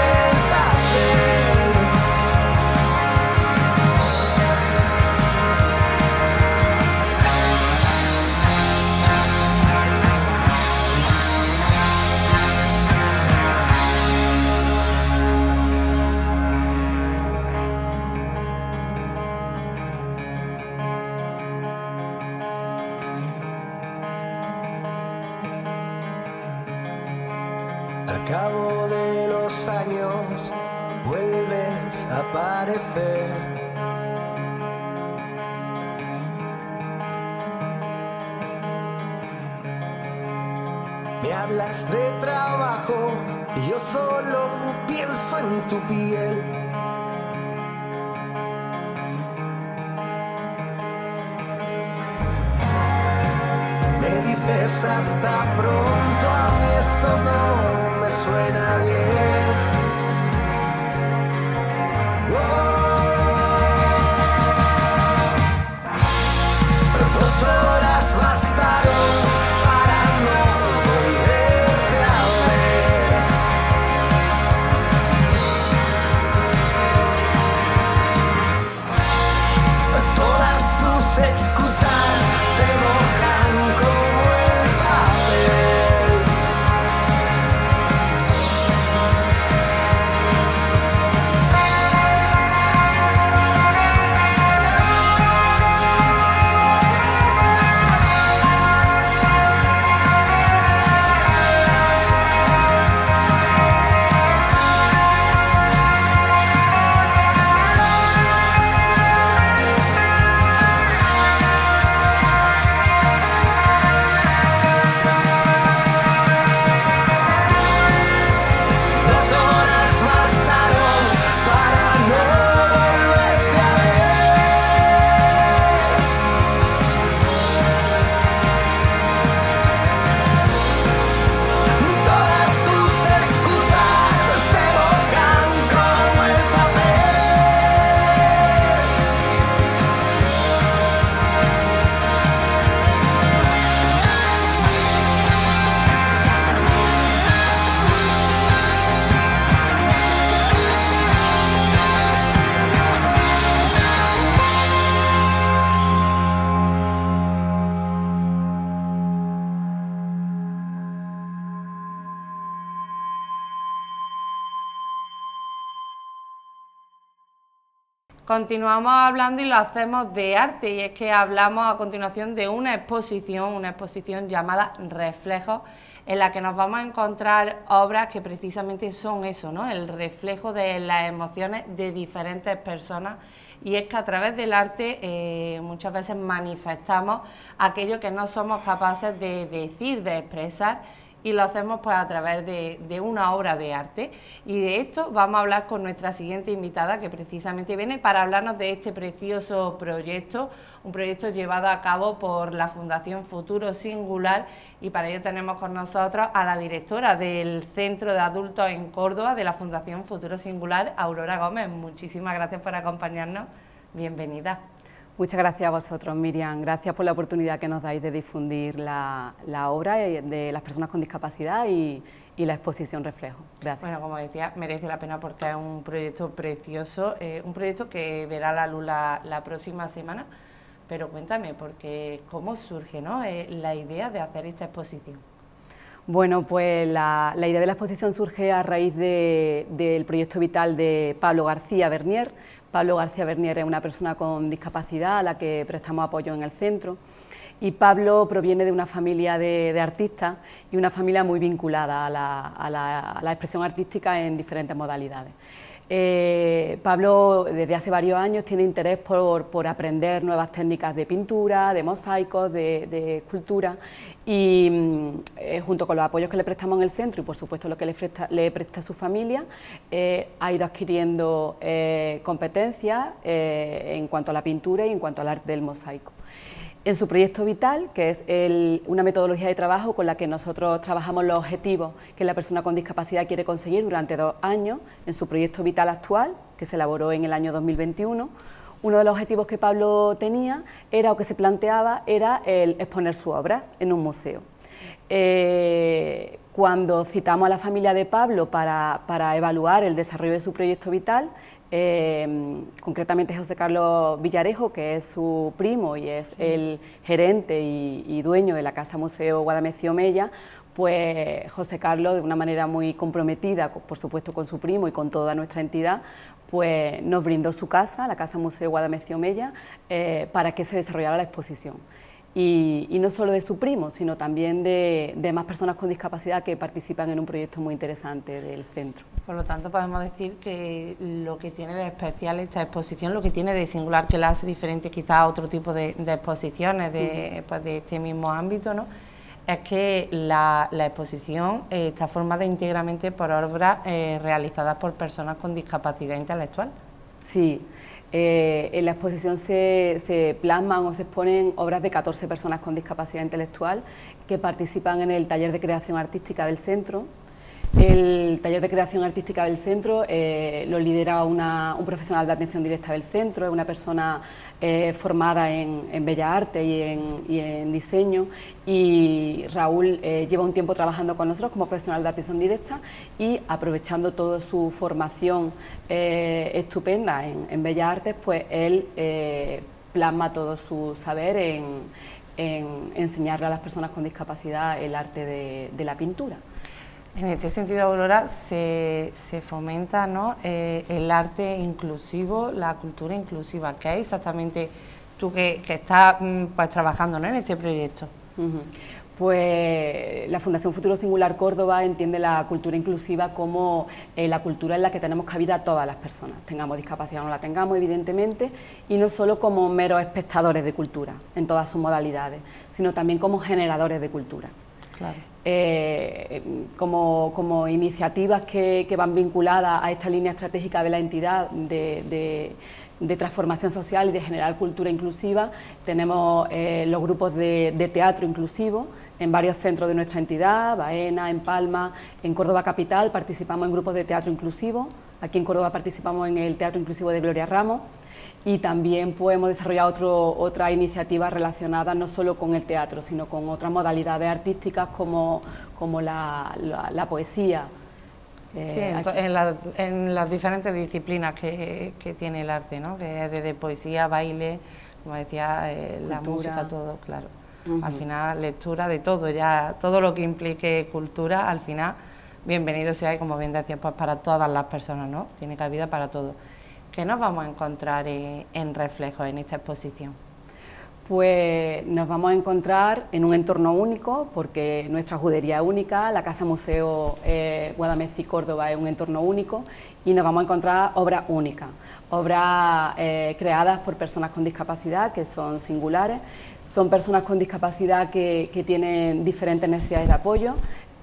al cabo de los años vuelves a aparecer. Me hablas de trabajo y yo solo pienso en tu piel. Me dices hasta pronto, a mí esto no me suena bien. Pero 2 horas bastaron para no volverte a ver. Todas tus excusas se mojan como el papel. Continuamos hablando y lo hacemos de arte, y es que hablamos a continuación de una exposición llamada Reflejos, en la que nos vamos a encontrar obras que precisamente son eso, ¿no? El reflejo de las emociones de diferentes personas, y es que a través del arte muchas veces manifestamos aquello que no somos capaces de decir, de expresar, y lo hacemos pues a través de una obra de arte. Y de esto vamos a hablar con nuestra siguiente invitada, que precisamente viene para hablarnos de este precioso proyecto, un proyecto llevado a cabo por la Fundación Futuro Singular, y para ello tenemos con nosotros a la directora del Centro de Adultos en Córdoba de la Fundación Futuro Singular, Aurora Gómez. Muchísimas gracias por acompañarnos, bienvenida. Muchas gracias a vosotros, Miriam. Gracias por la oportunidad que nos dais de difundir la obra de las personas con discapacidad y la exposición Reflejo. Gracias. Bueno, como decía, merece la pena porque es un proyecto precioso, un proyecto que verá la luz la próxima semana. Pero cuéntame, porque ¿cómo surge, ¿no?, la idea de hacer esta exposición? Bueno, pues la idea de la exposición surge a raíz del proyecto vital de Pablo García Bernier. Pablo García Bernier es una persona con discapacidad a la que prestamos apoyo en el centro, Y Pablo proviene de una familia de artistas y una familia muy vinculada a la expresión artística en diferentes modalidades. Pablo desde hace varios años tiene interés por aprender nuevas técnicas de pintura, de mosaicos, de escultura y junto con los apoyos que le prestamos en el centro y por supuesto lo que le presta su familia, ha ido adquiriendo competencias en cuanto a la pintura y en cuanto al arte del mosaico. En su proyecto vital, que es una metodología de trabajo con la que nosotros trabajamos los objetivos que la persona con discapacidad quiere conseguir durante 2 años, en su proyecto vital actual, que se elaboró en el año 2021, uno de los objetivos que Pablo tenía era, o que se planteaba, era el exponer sus obras en un museo. Cuando citamos a la familia de Pablo para evaluar el desarrollo de su proyecto vital, concretamente José Carlos Villarejo, que es su primo y es el gerente y dueño de la Casa Museo Guadamecía Omeya, pues José Carlos, de una manera muy comprometida, por supuesto con su primo y con toda nuestra entidad, pues nos brindó su casa, la Casa Museo Guadamecía Omeya, para que se desarrollara la exposición. Y no solo de su primo, sino también de más personas con discapacidad que participan en un proyecto muy interesante del centro. Por lo tanto, podemos decir que lo que tiene de especial esta exposición, lo que tiene de singular, que la hace diferente quizás a otro tipo de exposiciones de este mismo ámbito, ¿no?, es que la exposición está formada íntegramente por obras realizadas por personas con discapacidad intelectual. Sí. En la exposición se plasman o se exponen obras de 14 personas con discapacidad intelectual que participan en el taller de creación artística del centro. El taller de creación artística del centro lo lidera un profesional de atención directa del centro, es una persona formada en Bellas Artes y en diseño, y Raúl lleva un tiempo trabajando con nosotros como profesional de atención directa y aprovechando toda su formación estupenda en Bellas Artes, pues él plasma todo su saber en enseñarle a las personas con discapacidad el arte de la pintura. En este sentido, Aurora, se fomenta, ¿no?, el arte inclusivo, la cultura inclusiva. ¿Qué es exactamente tú que estás pues, trabajando, ¿no?, en este proyecto? Pues la Fundación Futuro Singular Córdoba entiende la cultura inclusiva como la cultura en la que tenemos cabida todas las personas, tengamos discapacidad o no la tengamos, evidentemente, y no solo como meros espectadores de cultura en todas sus modalidades, sino también como generadores de cultura. Claro. Como iniciativas que van vinculadas a esta línea estratégica de la entidad de transformación social y de generar cultura inclusiva, tenemos los grupos de teatro inclusivo en varios centros de nuestra entidad, Baena, en Palma, en Córdoba Capital participamos en grupos de teatro inclusivo, aquí en Córdoba participamos en el Teatro Inclusivo de Gloria Ramos, y también pues, hemos desarrollado otras iniciativas relacionadas no solo con el teatro, sino con otras modalidades artísticas como la poesía. Sí, en las diferentes disciplinas que tiene el arte, ¿no?, que es desde poesía, baile, como decía, la música, todo, claro. Al final, lectura, de todo, ya todo lo que implique cultura, al final, bienvenido sea, y como bien decía, pues para todas las personas, ¿no?, tiene cabida para todo. ¿Qué nos vamos a encontrar en reflejos en esta exposición? Pues nos vamos a encontrar en un entorno único, porque nuestra judería es única, la Casa Museo Guadamecía Córdoba es un entorno único, y nos vamos a encontrar obras únicas, obras creadas por personas con discapacidad, que son singulares, son personas con discapacidad que tienen diferentes necesidades de apoyo,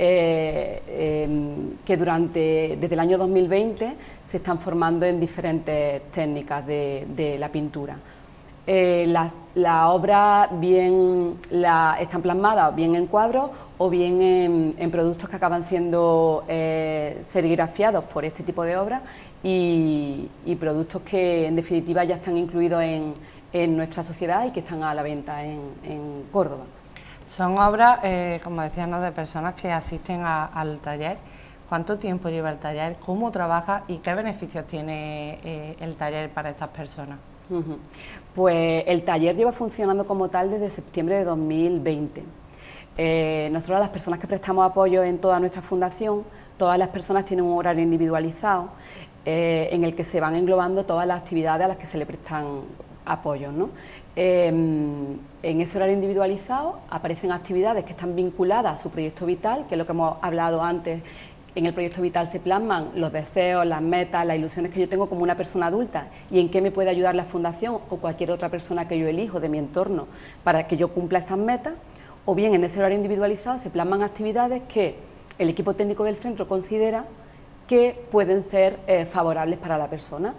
que desde el año 2020 se están formando en diferentes técnicas de la pintura. Las obras bien están plasmadas bien en cuadros o bien en productos que acaban siendo serigrafiados por este tipo de obras y productos que en definitiva ya están incluidos en nuestra sociedad y que están a la venta en Córdoba. Son obras, como decíamos, de personas que asisten al taller. ¿Cuánto tiempo lleva el taller? ¿Cómo trabaja? ¿Y qué beneficios tiene el taller para estas personas? Pues el taller lleva funcionando como tal desde septiembre de 2020. Nosotros, las personas que prestamos apoyo en toda nuestra fundación, todas las personas tienen un horario individualizado en el que se van englobando todas las actividades a las que se le prestan apoyos, ¿no? En ese horario individualizado aparecen actividades que están vinculadas a su proyecto vital, que es lo que hemos hablado antes. En el proyecto vital se plasman los deseos, las metas, las ilusiones que yo tengo como una persona adulta y en qué me puede ayudar la Fundación o cualquier otra persona que yo elijo de mi entorno para que yo cumpla esas metas. O bien en ese horario individualizado se plasman actividades que el equipo técnico del centro considera que pueden ser favorables para la persona.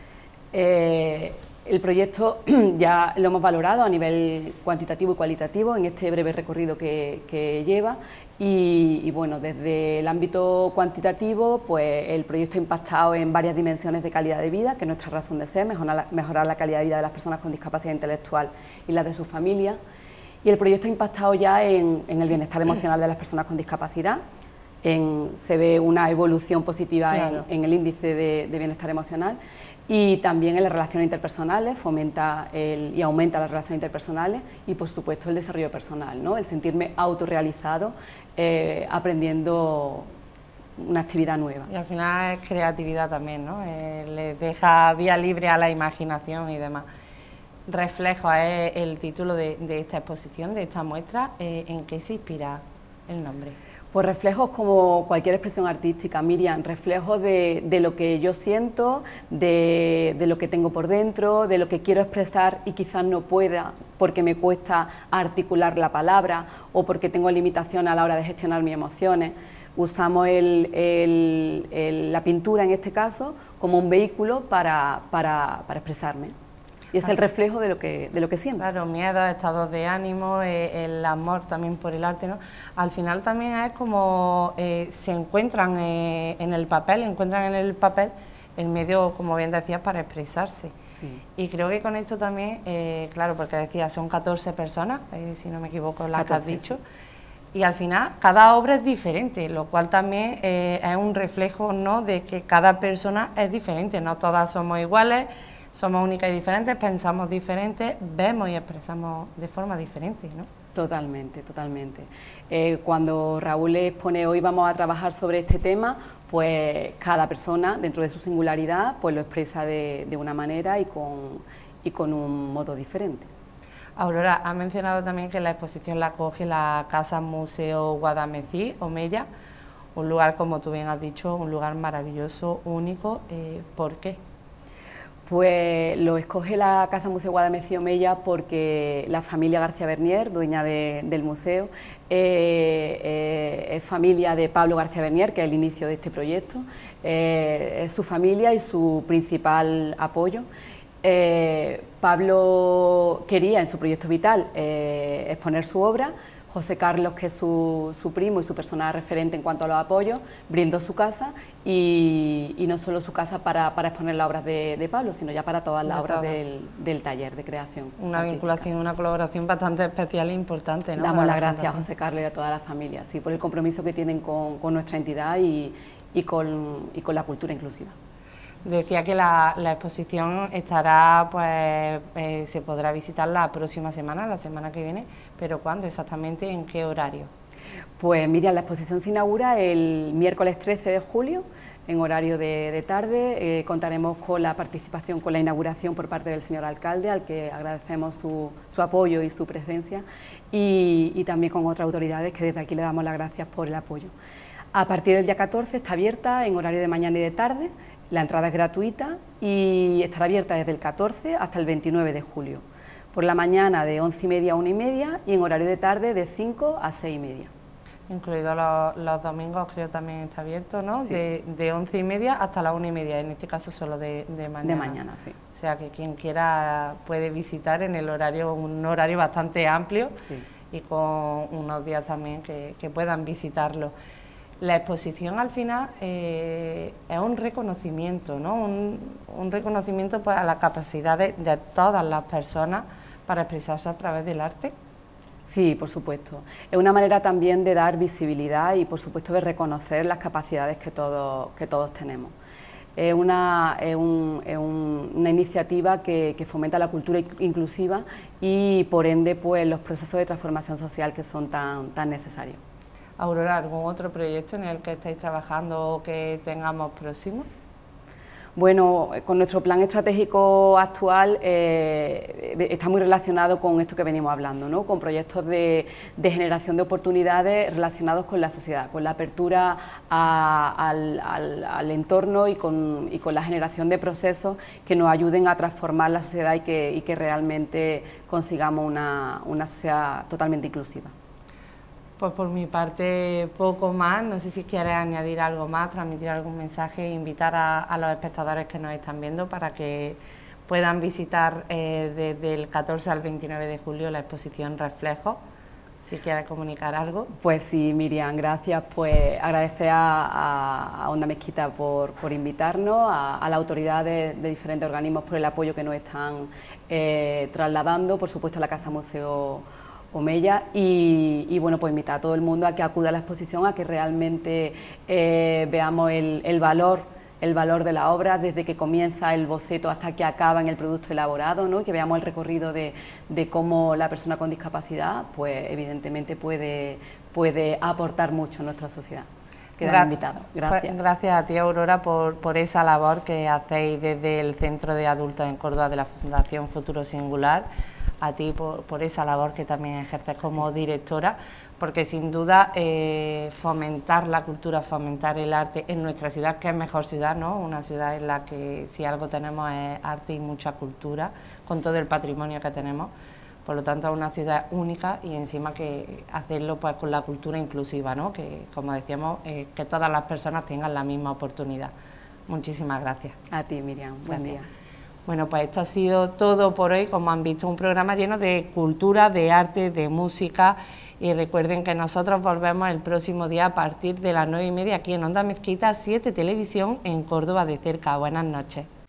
El proyecto ya lo hemos valorado a nivel cuantitativo y cualitativo en este breve recorrido que lleva y bueno, desde el ámbito cuantitativo, pues el proyecto ha impactado en varias dimensiones de calidad de vida, que es nuestra razón de ser, mejorar la calidad de vida de las personas con discapacidad intelectual y la de su familia. Y el proyecto ha impactado ya en el bienestar emocional de las personas con discapacidad. Se ve una evolución positiva claro. en el índice de bienestar emocional y también en las relaciones interpersonales, fomenta y aumenta las relaciones interpersonales y por supuesto el desarrollo personal, ¿no? El sentirme autorrealizado aprendiendo una actividad nueva. Y al final es creatividad también, ¿no? Les deja vía libre a la imaginación y demás. Reflejo es el título de esta exposición, de esta muestra. ¿En qué se inspira el nombre? Pues reflejos como cualquier expresión artística, Miriam, reflejos de lo que yo siento, de lo que tengo por dentro, de lo que quiero expresar y quizás no pueda porque me cuesta articular la palabra o porque tengo limitación a la hora de gestionar mis emociones. Usamos la pintura en este caso como un vehículo para expresarme. Y es el reflejo de lo que siento. Claro, miedo, estados de ánimo, el amor también por el arte, ¿no? Al final también es como se encuentran en el papel, el medio, como bien decías, para expresarse. Sí. Y creo que con esto también, claro, porque decías, son 14 personas, si no me equivoco, las 14, que has dicho, sí. Y al final cada obra es diferente, lo cual también es un reflejo, ¿no?, de que cada persona es diferente, no todas somos iguales, somos únicas y diferentes, pensamos diferentes, vemos y expresamos de forma diferente, ¿no? Totalmente, totalmente. Cuando Raúl expone hoy vamos a trabajar sobre este tema, pues cada persona dentro de su singularidad pues lo expresa de una manera y con un modo diferente. Aurora, ha mencionado también que la exposición la acoge la Casa Museo Guadamecí, Omeya, un lugar, como tú bien has dicho, un lugar maravilloso, único. ¿Por qué? Pues lo escoge la Casa Museo Guadamecí Omeya porque la familia García Bernier, dueña del museo, es familia de Pablo García Bernier, que es el inicio de este proyecto, es su familia y su principal apoyo. Pablo quería en su proyecto vital exponer su obra. José Carlos, que es su primo y su persona referente en cuanto a los apoyos, brindó su casa y no solo su casa para exponer las obras de Pablo, sino ya para todas las obras del taller de creación. Una artística. Vinculación, una colaboración bastante especial e importante, ¿no? Damos las gracias a José Carlos y a toda la familia, sí, por el compromiso que tienen con nuestra entidad y con la cultura inclusiva. Decía que la exposición estará, pues se podrá visitar la próxima semana, la semana que viene, pero ¿cuándo exactamente? ¿En qué horario? Pues Miriam, la exposición se inaugura el miércoles 13 de julio, en horario de tarde. Contaremos con la participación, con la inauguración por parte del señor alcalde, al que agradecemos su apoyo y su presencia, y también con otras autoridades que desde aquí le damos las gracias por el apoyo. A partir del día 14 está abierta en horario de mañana y de tarde. La entrada es gratuita y estará abierta desde el 14 hasta el 29 de julio. Por la mañana de 11:30 a 1:30 y en horario de tarde de 5 a 6:30. Incluidos los domingos creo también está abierto, ¿no? Sí. De 11:30 hasta las 1:30, en este caso solo de mañana. De mañana, sí. O sea que quien quiera puede visitar en el horario, un horario bastante amplio, sí, y con unos días también que puedan visitarlo. La exposición al final es un reconocimiento, ¿no? Un reconocimiento pues, a la capacidad de todas las personas para expresarse a través del arte. Sí, por supuesto. Es una manera también de dar visibilidad y, por supuesto, de reconocer las capacidades que todos tenemos. Es una iniciativa que fomenta la cultura inclusiva y, por ende, pues, los procesos de transformación social que son tan necesarios. Aurora, ¿algún otro proyecto en el que estáis trabajando o que tengamos próximo? Bueno, con nuestro plan estratégico actual está muy relacionado con esto que venimos hablando, ¿no? Con proyectos de generación de oportunidades relacionados con la sociedad, con la apertura al entorno y con la generación de procesos que nos ayuden a transformar la sociedad y que realmente consigamos una sociedad totalmente inclusiva. Pues por mi parte poco más, no sé si quieres añadir algo más, transmitir algún mensaje e invitar a los espectadores que nos están viendo para que puedan visitar desde el 14 al 29 de julio la exposición Reflejos, si quieres comunicar algo. Pues sí, Miriam, gracias, pues agradecer a Onda Mezquita por invitarnos, a la autoridad de diferentes organismos por el apoyo que nos están trasladando, por supuesto a la Casa Museo Omeya y bueno, pues invitar a todo el mundo a que acuda a la exposición, a que realmente veamos el valor de la obra desde que comienza el boceto hasta que acaba en el producto elaborado, ¿no? Y que veamos el recorrido de cómo la persona con discapacidad pues evidentemente puede aportar mucho a nuestra sociedad. Quedan invitados. Gracias. Gracias a ti, Aurora, por esa labor que hacéis desde el Centro de Adultos en Córdoba de la Fundación Futuro Singular, a ti por esa labor que también ejerces como directora, porque sin duda fomentar la cultura, fomentar el arte en nuestra ciudad, que es mejor ciudad, ¿no? Una ciudad en la que si algo tenemos es arte y mucha cultura, con todo el patrimonio que tenemos. Por lo tanto, es una ciudad única y encima que hacerlo pues con la cultura inclusiva, ¿no? Que, como decíamos, que todas las personas tengan la misma oportunidad. Muchísimas gracias. A ti, Miriam. Buen día. Bueno, pues esto ha sido todo por hoy. Como han visto, un programa lleno de cultura, de arte, de música. Y recuerden que nosotros volvemos el próximo día a partir de las 9:30 aquí en Onda Mezquita 7 Televisión en Córdoba de Cerca. Buenas noches.